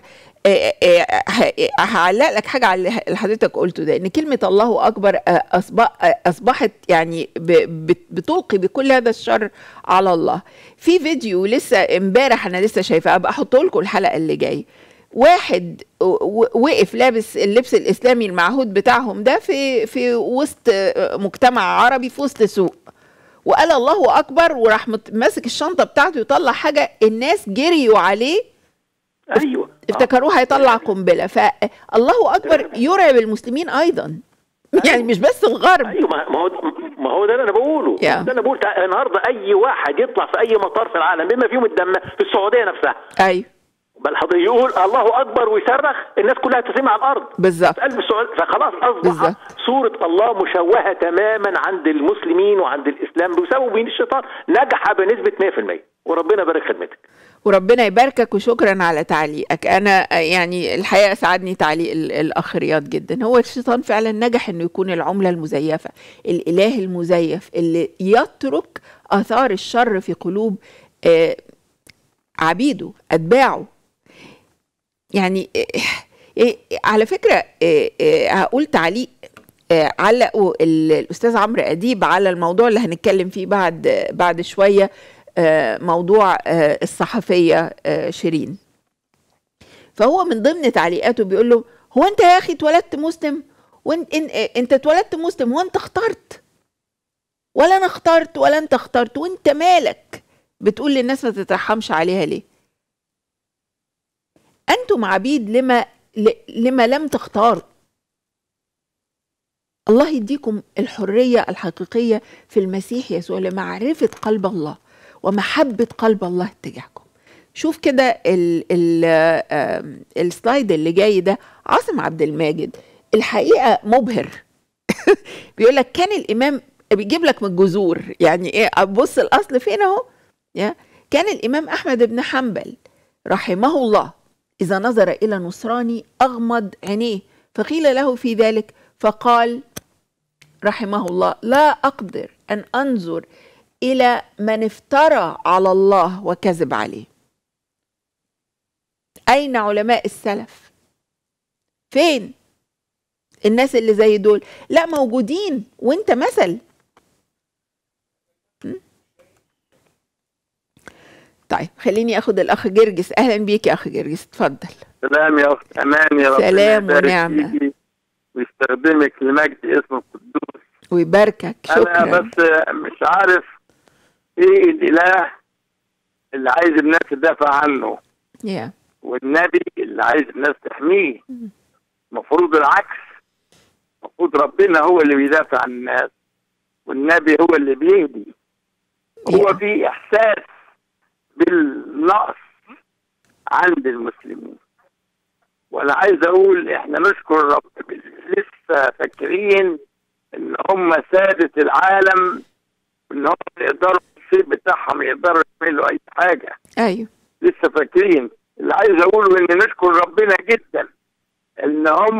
هعلق لك حاجه على اللي حضرتك قلته ده، ان كلمه الله اكبر اصبحت يعني بتلقي بكل هذا الشر على الله. في فيديو لسه امبارح انا لسه شايفاه، ابقى احطه لكم الحلقه اللي جايه. واحد وقف لابس اللبس الاسلامي المعهود بتاعهم ده في وسط مجتمع عربي، في وسط سوق، وقال الله اكبر، وراح ماسك الشنطه بتاعته يطلع حاجه، الناس جريوا عليه. ايوه افتكروه هيطلع قنبله. فالله اكبر يرعب المسلمين ايضا. يعني مش بس الغرب. ايوه ما هو ده اللي انا بقوله. ده انا بقول النهارده اي واحد يطلع في اي مطار في العالم بما فيهم الدم في السعوديه نفسها، ايوه، بل حضرتك يقول الله اكبر ويصرخ، الناس كلها تسمع على الارض بالظبط في قلب السعوديه. فخلاص اصبح صوره الله مشوهه تماما عند المسلمين وعند الاسلام بسبب مين؟ الشيطان. نجح بنسبه 100%، وربنا يبارك خدمتك. وربنا يباركك، وشكرا على تعليقك. انا يعني الحقيقه ساعدني تعليق الاخ رياض جدا. هو الشيطان فعلا نجح انه يكون العمله المزيفه، الاله المزيف اللي يترك اثار الشر في قلوب عبيده أتباعه. يعني على فكرة هقول تعليق علقوا الأستاذ عمرو أديب على الموضوع اللي هنتكلم فيه بعد شوية، موضوع الصحفية شيرين. فهو من ضمن تعليقاته بيقول له: هو أنت يا أخي اتولدت مسلم؟ أنت اتولدت مسلم وأنت اخترت؟ ولا أنا اخترت ولا أنت اخترت؟ وأنت مالك بتقول للناس ما تترحمش عليها ليه؟ أنتم عبيد لما لم تختاروا. الله يديكم الحرية الحقيقية في المسيح يسوع لمعرفة قلب الله ومحبة قلب الله تجاهكم. شوف كده السلايد اللي جاي ده، عاصم عبد الماجد الحقيقة مبهر. بيقول لك كان الإمام، بيجيب لك من الجذور، يعني إيه، أبص الأصل فين أهو. كان الإمام أحمد بن حنبل رحمه الله إذا نظر إلى نصراني أغمض عينيه، فقيل له في ذلك فقال رحمه الله: لا أقدر أن أنظر إلى من افترى على الله وكذب عليه. أين علماء السلف؟ فين الناس اللي زي دول؟ لا موجودين وانت مثل. طيب خليني اخد الاخ جرجس. اهلا بيك يا اخ جرجس، اتفضل. سلام يا اخت امان، يا رب سلام ونعمه ويستخدمك لمجد اسمه القدوس ويباركك. شكرا. انا بس مش عارف ايه الاله اللي عايز الناس تدافع عنه والنبي اللي عايز الناس تحميه. المفروض العكس، المفروض ربنا هو اللي بيدافع عن الناس والنبي هو اللي بيهدي. هو في احساس بالنقص عند المسلمين، وانا عايز اقول احنا نشكر رب لسه فاكرين ان هم سادة العالم، ان هم يقدروا السيف بتاعهم يقدروا يعملوا اي حاجة. ايوه لسه فاكرين. اللي عايز اقوله ان نشكر ربنا جدا ان هم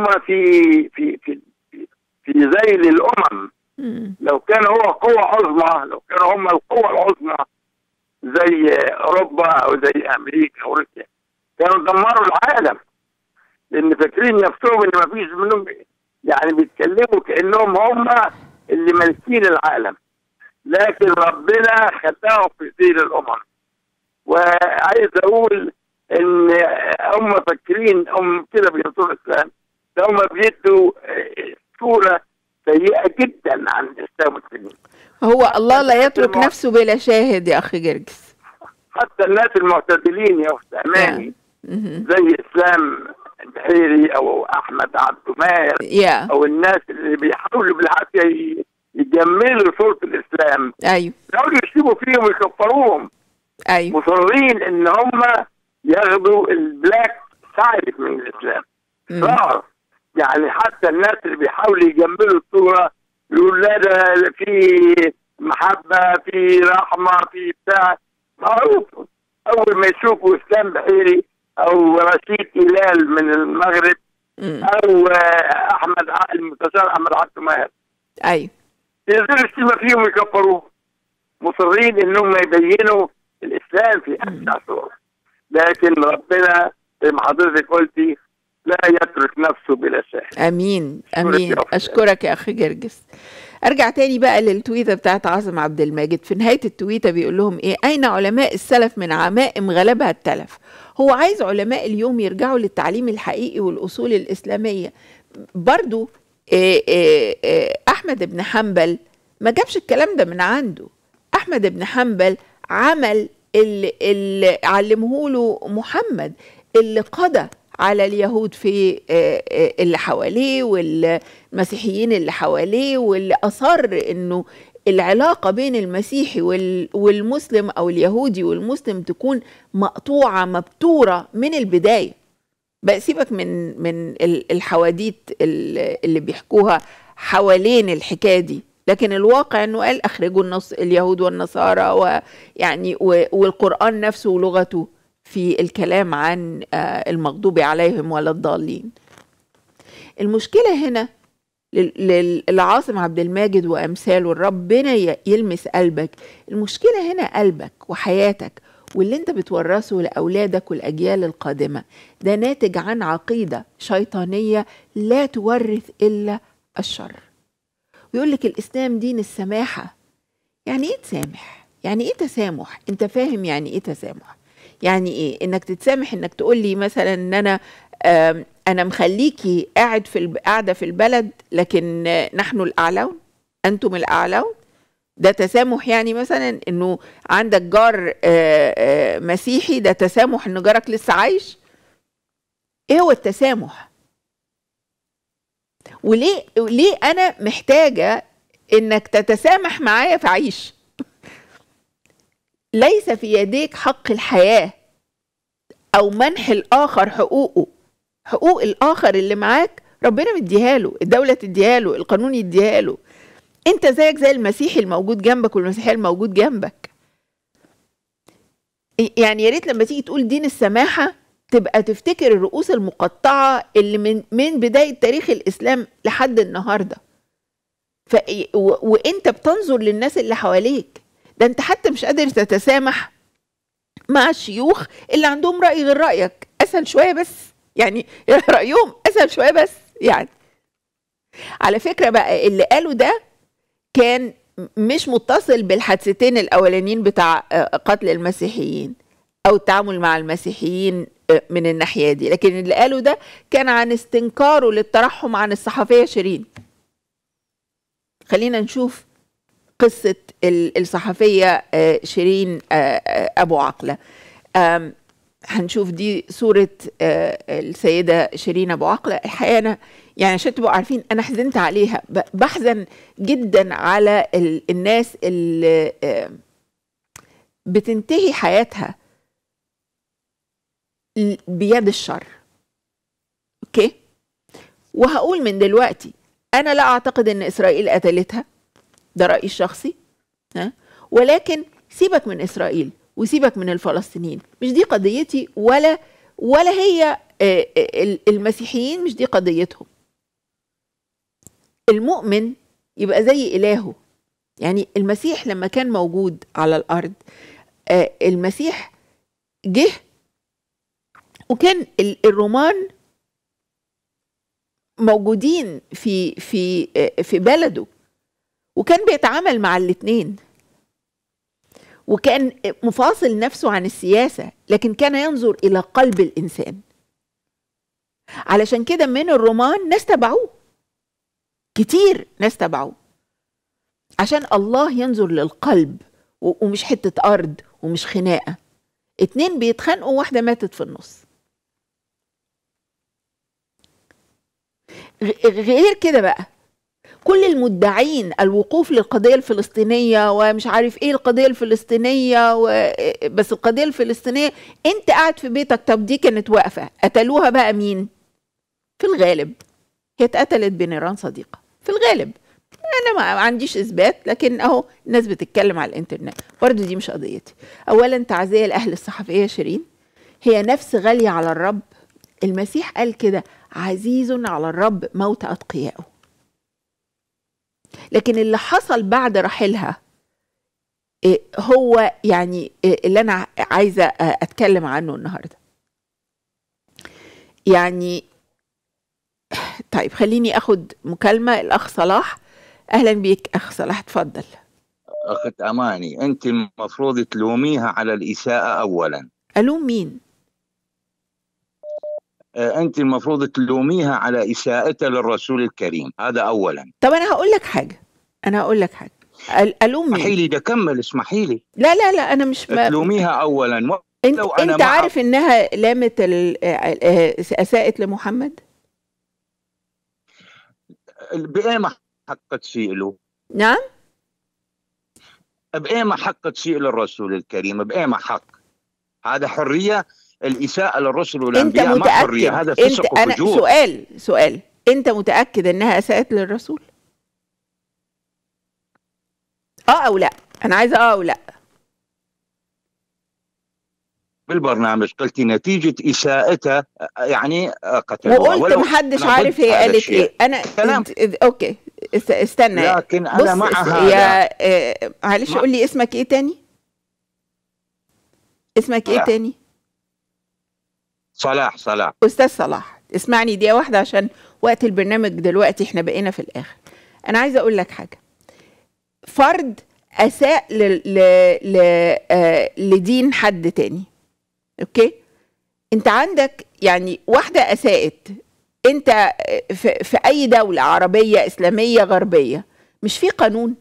في ذيل الامم. لو كان هو قوة عظمى، لو كانوا هم القوة العظمى زي اوروبا او زي امريكا او روسيا، كانوا دمروا العالم. لان فاكرين نفسهم ان ما فيش منهم، يعني بيتكلموا كانهم هم اللي مالكين العالم، لكن ربنا خلاهم في ذيل الامم. وعايز اقول ان هم فاكرين هم كده بينصروا الاسلام، ده هم بيدوا صوره سيئه جدا عن الاسلام والمسلمين. هو الله لا يترك نفسه بلا شاهد يا اخي جرجس. حتى الناس المعتدلين يا اخت اماني زي اسلام بحيري او احمد عبد ماهر او الناس اللي بيحاولوا بالعافيه يجملوا صوره الاسلام، ايوه بيحاولوا يشتموا فيهم ويكفروهم. ايوه مصرين ان هم ياخدوا البلاك سايد من الاسلام. يعني حتى الناس اللي بيحاولوا يجملوا الصوره يقول لا ده في محبه، في رحمه، في بتاع. معروف اول ما يشوفوا اسلام بحيري او رشيد هلال من المغرب او احمد المستشار احمد عبد ماهر، ايوه ينزلوا يشتموا فيهم ويكفروهم. مصرين انهم يبينوا الاسلام في احسن صوره، لكن ربنا زي ما حضرتك قلتي لا يترك نفسه بلا شاهد. امين امين. اشكرك يا اخي جرجس. ارجع تاني بقى للتويته بتاعت عاصم عبد الماجد. في نهايه التويته بيقول لهم ايه: اين علماء السلف من عمائم غلبها التلف. هو عايز علماء اليوم يرجعوا للتعليم الحقيقي والاصول الاسلاميه. برضو احمد بن حنبل ما جابش الكلام ده من عنده. احمد بن حنبل عمل اللي علمه له محمد، اللي قضى على اليهود في اللي حواليه والمسيحيين اللي حواليه، واللي أصر إنه العلاقة بين المسيحي والمسلم أو اليهودي والمسلم تكون مقطوعة مبتورة من البداية. بقى سيبك من الحواديت اللي بيحكوها حوالين الحكاية دي، لكن الواقع انه قال اخرجوا اليهود والنصارى، ويعني والقرآن نفسه ولغته في الكلام عن المغضوب عليهم ولا الضالين. المشكلة هنا لعاصم عبد الماجد وأمثاله، ربنا يلمس قلبك. المشكلة هنا قلبك وحياتك واللي انت بتورثه لأولادك والأجيال القادمة ده ناتج عن عقيدة شيطانية لا تورث إلا الشر. ويقول لك الإسلام دين السماحة. يعني إيه تسامح؟ يعني إيه تسامح؟ أنت فاهم يعني إيه تسامح؟ يعني إيه إنك تتسامح؟ إنك تقول لي مثلا إن أنا مخليكي قاعدة في البلد لكن نحن الأعلون، أنتم الأعلون. ده تسامح؟ يعني مثلا إنه عندك جار مسيحي، ده تسامح إنه جارك لسه عايش؟ إيه هو التسامح؟ وليه أنا محتاجة إنك تتسامح معايا فعيش؟ ليس في يديك حق الحياة أو منح الآخر حقوقه. حقوق الآخر اللي معاك ربنا مديها له، الدولة تديها له، القانون يديها له. أنت زيك زي المسيحي الموجود جنبك والمسيحي الموجود جنبك. يعني يا ريت لما تيجي تقول دين السماحة تبقى تفتكر الرؤوس المقطعة اللي من بداية تاريخ الإسلام لحد النهاردة. وانت بتنظر للناس اللي حواليك، ده انت حتى مش قادر تتسامح مع الشيوخ اللي عندهم رأي غير رأيك. أسهل شوية بس، يعني رأيهم أسهل شوية بس. يعني على فكرة بقى اللي قالوا ده كان مش متصل بالحادثتين الأولانيين بتاع قتل المسيحيين أو التعامل مع المسيحيين من الناحية دي، لكن اللي قالوا ده كان عن استنكاره للترحم عن الصحفية شيرين. خلينا نشوف قصة الصحفية شيرين أبو عقلة. هنشوف دي صورة السيدة شيرين أبو عقلة. الحقيقة أنا يعني عشان تبقوا عارفين أنا حزنت عليها، بحزن جدا على الناس اللي بتنتهي حياتها بيد الشر. أوكي، وهقول من دلوقتي أنا لا أعتقد أن إسرائيل قتلتها، ده رأيي الشخصي، ولكن سيبك من إسرائيل وسيبك من الفلسطينيين، مش دي قضيتي، ولا هي المسيحيين مش دي قضيتهم. المؤمن يبقى زي إلهه. يعني المسيح لما كان موجود على الأرض، المسيح جه وكان الرومان موجودين في بلده، وكان بيتعامل مع الاتنين، وكان مفاصل نفسه عن السياسة، لكن كان ينظر إلى قلب الإنسان. علشان كده من الرومان ناس تبعوه كتير، ناس تبعوه عشان الله ينظر للقلب، ومش حتة أرض ومش خناقة. اتنين بيتخانقوا واحدة ماتت في النص. غير كده بقى كل المدعين الوقوف للقضية الفلسطينية ومش عارف ايه القضية الفلسطينية بس القضية الفلسطينية انت قاعد في بيتك. طب دي كانت واقفة، قتلوها بقى مين؟ في الغالب هي اتقتلت بنيران صديقة في الغالب. انا ما عنديش اثبات، لكن اهو الناس بتتكلم على الانترنت. برضه دي مش قضيتي. اولا تعزية لاهل الصحفية شيرين، هي نفس غالية على الرب. المسيح قال كده: عزيز على الرب موت اتقيائه. لكن اللي حصل بعد رحيلها هو يعني اللي أنا عايزة أتكلم عنه النهاردة. يعني طيب خليني أخد مكالمة. الأخ صلاح، أهلا بيك أخ صلاح، تفضل. أخت أماني، أنت المفروض تلوميها على الإساءة أولا. ألوم مين؟ أنت المفروض تلوميها على إساءتها للرسول الكريم، هذا أولا. طب أنا هقول لك حاجة، ألوم مين؟ اسمحي لي أكمل، اسمحي لي. لا أنا مش تلوميها أولا. أنت عارف إنها لامت أساءت لمحمد؟ بإيه ما حقت شيء له؟ نعم؟ بإيه ما حقت شيء للرسول الكريم؟ بإيه ما حق؟ هذا حرية. الإساءة للرسل والأنبياء ما حرية، هذا فسق وفجور. سؤال، أنت متأكد أنها أساءت للرسول؟ أو لا؟ أنا عايزة أو لا. بالبرنامج قلتي نتيجة إساءتها يعني قتلوها، وقلت محدش عارف هي قالت إيه. أنا أوكي استنى، لكن أنا مع هذا. معلش قول لي اسمك إيه تاني؟ اسمك ايه تاني؟ صلاح. استاذ صلاح، اسمعني دقيقه واحده عشان وقت البرنامج دلوقتي احنا بقينا في الاخر. انا عايزه اقول لك حاجه. فرد اساء لدين حد تاني، اوكي؟ انت عندك يعني واحده اساءت، انت في اي دوله عربيه اسلاميه غربيه مش في قانون؟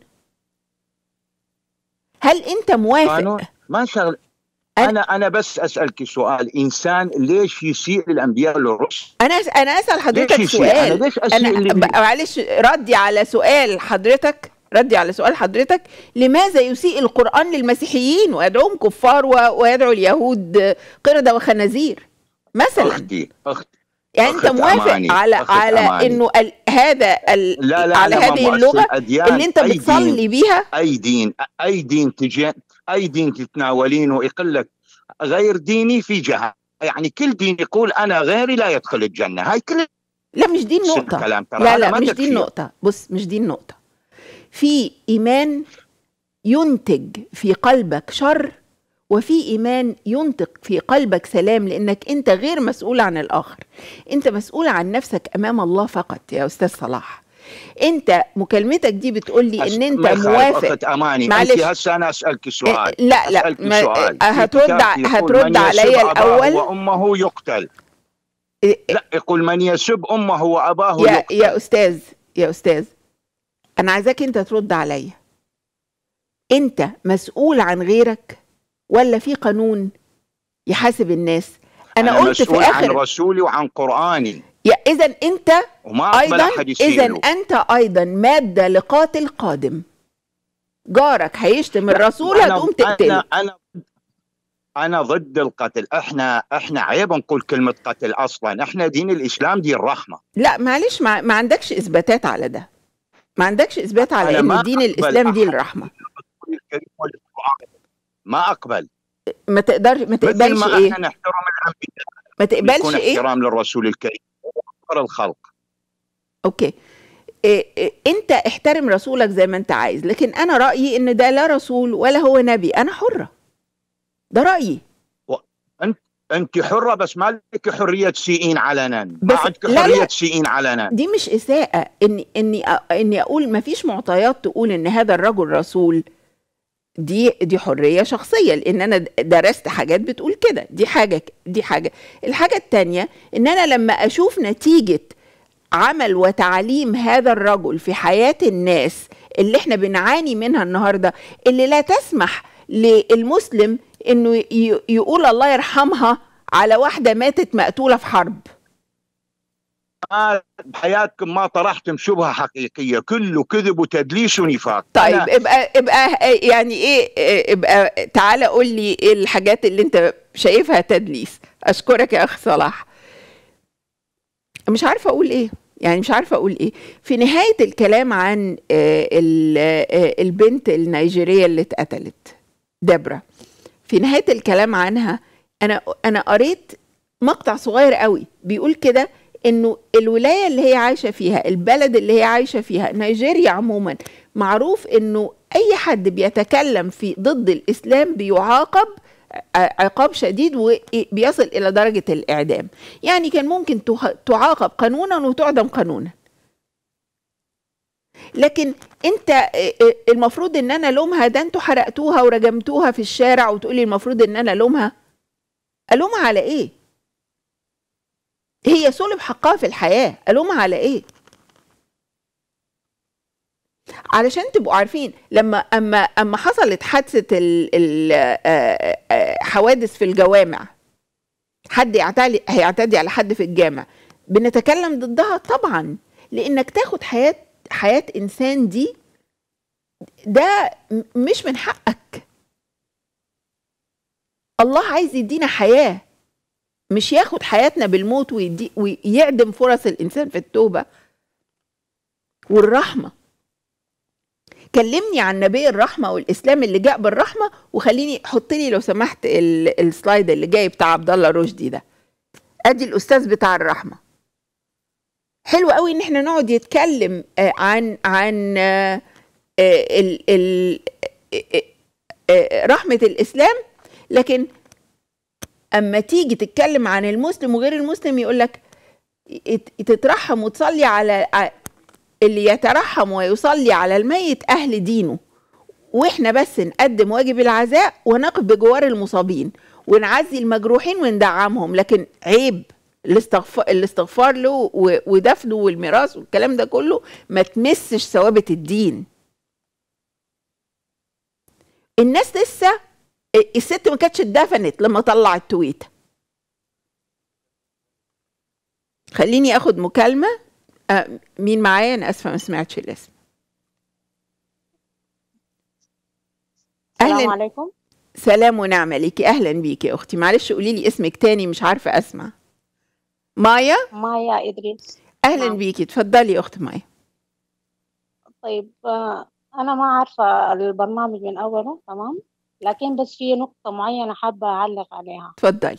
هل انت موافق؟ قانون ما شغل. انا بس اسالك سؤال، انسان ليش يسيء للانبياء للرسل؟ انا اسال حضرتك سؤال. معلش ردي على سؤال حضرتك، لماذا يسيء القرآن للمسيحيين ويدعوهم كفار ويدعو اليهود قردة وخنازير مثلا؟ أختي يعني انت موافق على انه هذا على هذه اللغة اللي انت بتصلي بيها؟ اي دين تتناولينه يقول لك غير ديني في جهنم، يعني كل دين يقول انا غيري لا يدخل الجنة. هاي كل لا مش دي النقطة. لا مش دي النقطة. بص مش دي النقطة. في إيمان ينتج في قلبك شر، وفي إيمان ينتج في قلبك سلام، لأنك أنت غير مسؤول عن الآخر، أنت مسؤول عن نفسك أمام الله فقط يا أستاذ صلاح. أنت مكالمتك دي بتقول لي إن أنت موافق. معلش أنت هسه أنا أسألك سؤال. لا هترد علي الأول. وأمه يقتل. لا يقول من يسب أمه وأباه يقتل. يا أستاذ أنا عايزاك أنت ترد عليا. أنت مسؤول عن غيرك ولا في قانون يحاسب الناس؟ أنا قلت في آخر عن رسولي وعن قرآني. إذا أنت أيضا مادة لقاتل قادم. جارك هيشتم الرسول هتقوم تقتله. أنا ضد القتل. إحنا عيب نقول كلمة قتل أصلا. إحنا دين الإسلام دين الرحمة. لا معلش ما عندكش إثباتات على ده. ما عندكش إثبات على إن دين الإسلام دين الرحمة. ما أقبل. ما تقبلش ما إيه؟ احنا نحترم الأنبياء. ما تقبلش إيه؟ احترام للرسول الكريم وأكبر الخلق. أوكي. أنت احترم رسولك زي ما أنت عايز، لكن أنا رأيي إن ده لا رسول ولا هو نبي. أنا حرة، ده رأيي. أنت حرة بس ما لك حرية تسيئين علنا. ما عندك حرية تسيئين علنا. دي مش إساءة إني أقول ما فيش معطيات تقول إن هذا الرجل رسول. دي حرية شخصية، لأن أنا درست حاجات بتقول كده. دي حاجة. الحاجة التانية إن أنا لما أشوف نتيجة عمل وتعليم هذا الرجل في حياة الناس اللي احنا بنعاني منها النهاردة، اللي لا تسمح للمسلم إنه يقول الله يرحمها على واحدة ماتت مقتولة في حرب. بحياتكم ما طرحتم شبهة حقيقية، كله كذب وتدليس ونفاق. طيب ابقى يعني ايه؟ ابقى تعالى قول لي ايه الحاجات اللي انت شايفها تدليس. اشكرك يا اخ صلاح. مش عارفة اقول ايه، في نهاية الكلام عن البنت النيجيرية اللي اتقتلت دبرة، في نهاية الكلام عنها انا قريت مقطع صغير قوي بيقول كده انه الولاية اللي هي عايشة فيها، البلد اللي هي عايشة فيها، نيجيريا عموما، معروف انه اي حد بيتكلم ضد الاسلام بيعاقب عقاب شديد وبيصل الى درجة الاعدام. يعني كان ممكن تعاقب قانونا وتعدم قانونا. لكن انت المفروض ان انا لومها؟ ده انتوا حرقتوها ورجمتوها في الشارع وتقولي المفروض ان انا الومها على ايه؟ هي صلب حقها في الحياة، ألومها على إيه؟ علشان تبقوا عارفين لما أما حصلت حادثة حوادث في الجوامع، حد هيعتدي على حد في الجامع، بنتكلم ضدها طبعا، لأنك تاخد حياة إنسان ده مش من حقك. الله عايز يدينا حياة، مش ياخد حياتنا بالموت ويعدم فرص الإنسان في التوبة والرحمة. كلمني عن نبي الرحمة والإسلام اللي جاء بالرحمة، وخليني حط لي لو سمحت السلايد اللي جاي بتاع عبد الله رشدي ده. أدي الأستاذ بتاع الرحمة. حلو قوي إن احنا نقعد يتكلم عن رحمة الإسلام، لكن اما تيجي تتكلم عن المسلم وغير المسلم يقول لك تترحم وتصلي على اللي يترحم ويصلي على الميت اهل دينه، واحنا بس نقدم واجب العزاء ونقف بجوار المصابين ونعزي المجروحين وندعمهم، لكن عيب الاستغفار له ودفنه والميراث والكلام ده كله ما تمسش ثوابت الدين. الناس لسه الست ما كانتش اتدفنت لما طلعت تويته. خليني اخد مكالمه. مين معايا؟ انا اسفه ما سمعتش الاسم. السلام عليكم. سلام ونعمه ليكي. اهلا بيكي يا اختي. معلش قولي لي اسمك تاني مش عارفه اسمع. مايا إدريس. اهلا بيكي. اتفضلي يا اخت مايا. طيب انا ما عارفه البرنامج من اوله تمام، لكن بس في نقطه معينه حابه اعلق عليها. اتفضلي.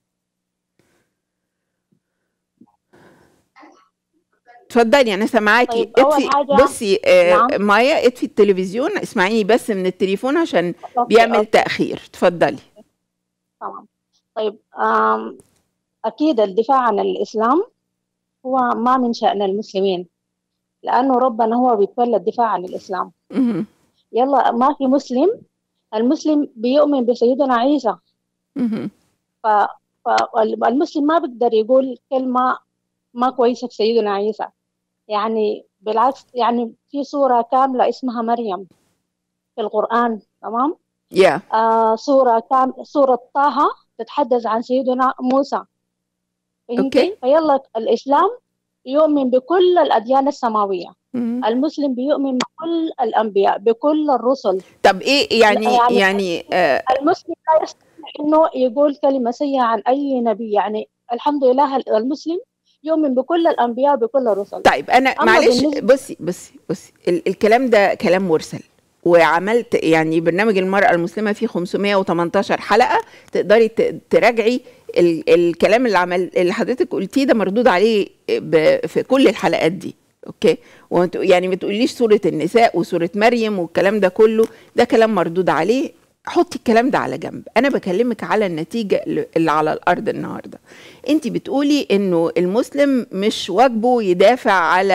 اتفضلي انا سامعاكي. طيب اول حاجه بصي مايا اطفي التلفزيون، اسمعيني بس من التليفون عشان بيعمل تأخير. اتفضلي. تمام. طيب اكيد الدفاع عن الاسلام هو ما من شأن المسلمين، لانه ربنا هو بيتولى الدفاع عن الاسلام. يلا ما في مسلم، المسلم بيؤمن بسيدنا عيسى. فالمسلم ما بيقدر يقول كلمه ما كويسه في سيدنا عيسى، يعني بالعكس. يعني في سورة كاملة اسمها مريم في القرآن تمام. سورة طه تتحدث عن سيدنا موسى. اوكي. فيلا الإسلام يؤمن بكل الأديان السماوية. المسلم بيؤمن بكل الأنبياء بكل الرسل. طب ايه يعني المسلم لا يستطيع انه يقول كلمة سيئة عن أي نبي. يعني الحمد لله المسلم يؤمن بكل الانبياء بكل الرسل. طيب انا معلش بصي الكلام ده كلام مرسل، وعملت يعني برنامج المرأة المسلمة فيه 518 حلقة، تقدري تراجعي الكلام اللي حضرتك قلتيه ده مردود عليه في كل الحلقات دي. اوكي. يعني ما تقوليش سورة النساء وسورة مريم والكلام ده كله، ده كلام مردود عليه. حطي الكلام ده على جنب. انا بكلمك على النتيجة اللي على الارض النهاردة. انت بتقولي انه المسلم مش واجبه يدافع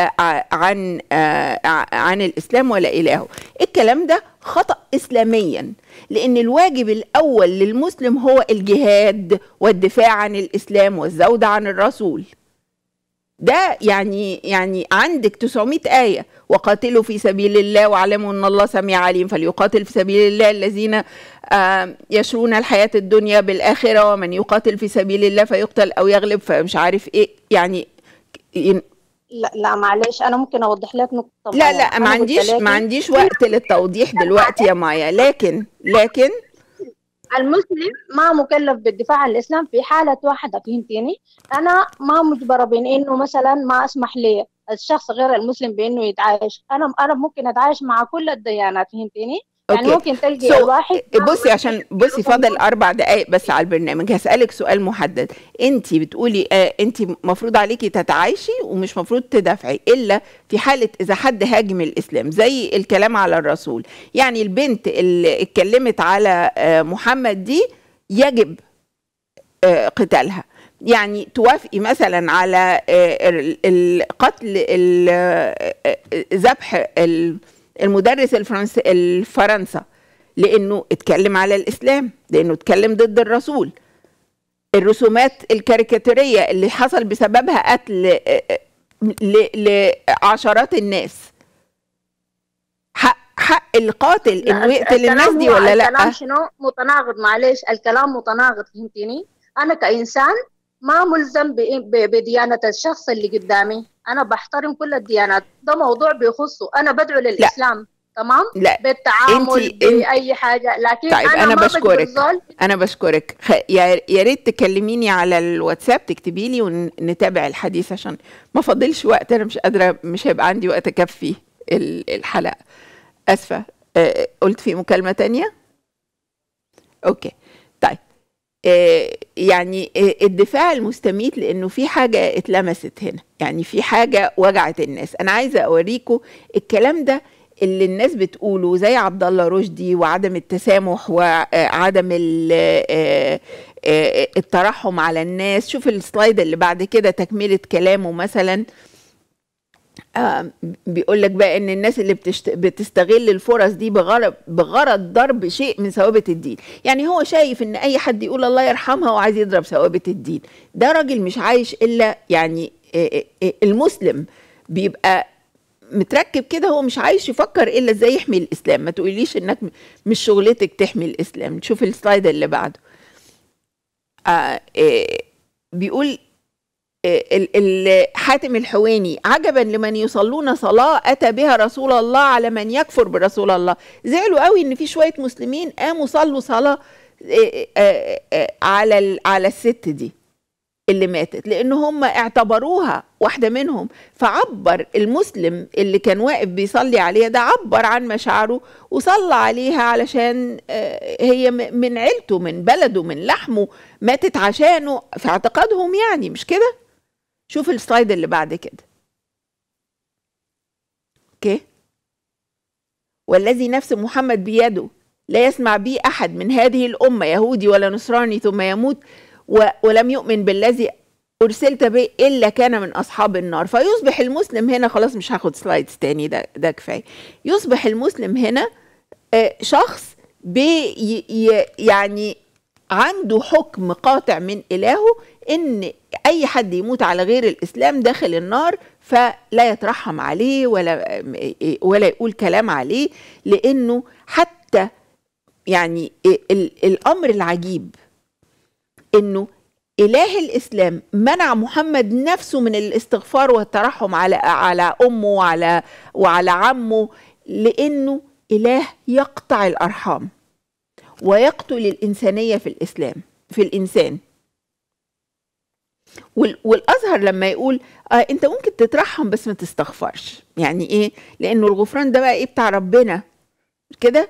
عن الاسلام ولا الهه. الكلام ده خطأ اسلاميا، لان الواجب الاول للمسلم هو الجهاد والدفاع عن الاسلام والزود عن الرسول. ده يعني عندك 900 آية: وقاتلوا في سبيل الله واعلموا ان الله سميع عليم، فليقاتل في سبيل الله الذين يشرون الحياة الدنيا بالآخرة، ومن يقاتل في سبيل الله فيقتل أو يغلب فمش عارف ايه يعني. لا معلش انا ممكن اوضح لك نقطة. لا ما عنديش وقت للتوضيح دلوقتي يا مايا، لكن المسلم ما مكلف بالدفاع عن الإسلام في حالة واحدة. فهمتيني؟ أنا ما مجبرة بين إنه مثلا ما أسمح لي الشخص غير المسلم بإنه يتعايش. أنا ممكن أتعايش مع كل الديانات. فهمتيني؟ يعني ممكن تلقي الواحد. بصي فاضل 4 دقايق بس على البرنامج. هسألك سؤال محدد. انت بتقولي انت مفروض عليكي تتعايشي ومش مفروض تدافعي الا في حالة اذا حد هاجم الاسلام، زي الكلام على الرسول. يعني البنت اللي اتكلمت على محمد دي يجب قتالها. يعني توافقي مثلا على القتل ذبح المدرس الفرنسا لأنه اتكلم على الإسلام، لأنه اتكلم ضد الرسول. الرسومات الكاريكاتيرية اللي حصل بسببها قتل لعشرات الناس، حق القاتل إنه يقتل الناس دي ولا لا؟ الكلام شنو متناقض. معلش الكلام متناقض. فهمتيني؟ أنا كإنسان ما ملزم بديانة الشخص اللي قدامي. أنا بحترم كل الديانات، ده موضوع بيخصه. أنا بدعو للإسلام تمام؟ لا. بالتعامل بأي حاجة، لكن طيب أنا ما بشكرك. يا ريت تكلميني على الواتساب، تكتبي لي ونتابع الحديث عشان ما فاضلش وقت. أنا مش قادرة، مش هيبقى عندي وقت أكفي الحلقة. أسفة. قلت في مكالمة تانية؟ أوكي. طيب يعني الدفاع المستميت، لأنه في حاجة اتلمست هنا، يعني في حاجة وجعت الناس. أنا عايزة أوريكم الكلام ده اللي الناس بتقوله زي عبد الله رشدي وعدم التسامح وعدم الترحم على الناس. شوف السلايد اللي بعد كده تكملة كلامه مثلا، بيقول لك بقى ان الناس اللي بتستغل الفرص دي بغرض ضرب شيء من ثوابت الدين. يعني هو شايف ان اي حد يقول الله يرحمها وعايز يضرب ثوابت الدين. ده راجل مش عايش الا يعني المسلم بيبقى متركب كده، هو مش عايش يفكر الا ازاي يحمي الاسلام. ما تقوليش انك مش شغلتك تحمي الاسلام. تشوف السلايد اللي بعده. بيقول حاتم الحويني: عجبا لمن يصلون صلاة أتى بها رسول الله على من يكفر برسول الله. زعلوا قوي ان في شوية مسلمين قاموا صلوا صلاة على الست دي اللي ماتت، لان هم اعتبروها واحدة منهم. فعبر المسلم اللي كان واقف بيصلي عليها ده، عبر عن مشاعره وصلى عليها علشان هي من عيلته، من بلده، من لحمه، ماتت عشانه في اعتقادهم، يعني مش كده؟ شوف السلايد اللي بعد كده. اوكي. والذي نفس محمد بيده لا يسمع بي احد من هذه الامه يهودي ولا نصراني ثم يموت ولم يؤمن بالذي ارسلت به الا كان من اصحاب النار. فيصبح المسلم هنا، خلاص مش هاخد سلايدز تاني، ده كفايه. يصبح المسلم هنا شخص يعني عنده حكم قاطع من إلهه إن أي حد يموت على غير الإسلام داخل النار، فلا يترحم عليه ولا يقول كلام عليه. لأنه حتى يعني الأمر العجيب إنه إله الإسلام منع محمد نفسه من الاستغفار والترحم على أمه وعلى عمه، لأنه إله يقطع الأرحام ويقتل الإنسانية في الإسلام، في الإنسان. والأزهر لما يقول أنت ممكن تترحم بس ما تستغفرش، يعني إيه؟ لأنه الغفران ده بقى إيه؟ بتاع ربنا كده.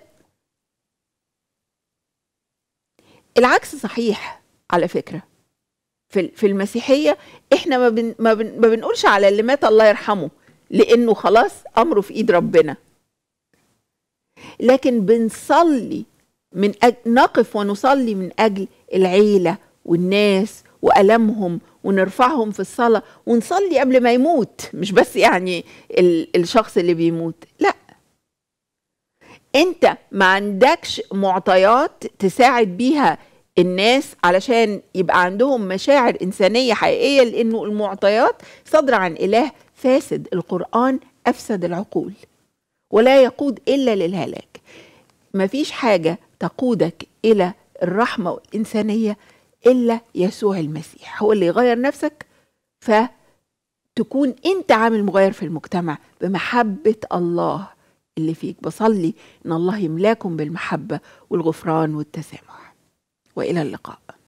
العكس صحيح على فكرة. في المسيحية إحنا ما بنقولش على اللي مات الله يرحمه، لأنه خلاص أمره في إيد ربنا، لكن بنصلي من نقف ونصلي من أجل العيلة والناس وألمهم، ونرفعهم في الصلاة، ونصلي قبل ما يموت، مش بس يعني الشخص اللي بيموت. لا، انت ما عندكش معطيات تساعد بيها الناس علشان يبقى عندهم مشاعر إنسانية حقيقية، لأنه المعطيات صادرة عن إله فاسد. القرآن أفسد العقول ولا يقود إلا للهلاك. مفيش حاجة تقودك إلى الرحمة والإنسانية إلا يسوع المسيح، هو اللي يغير نفسك فتكون أنت عامل مغير في المجتمع بمحبة الله اللي فيك. بصلي إن الله يملاكم بالمحبة والغفران والتسامح، وإلى اللقاء.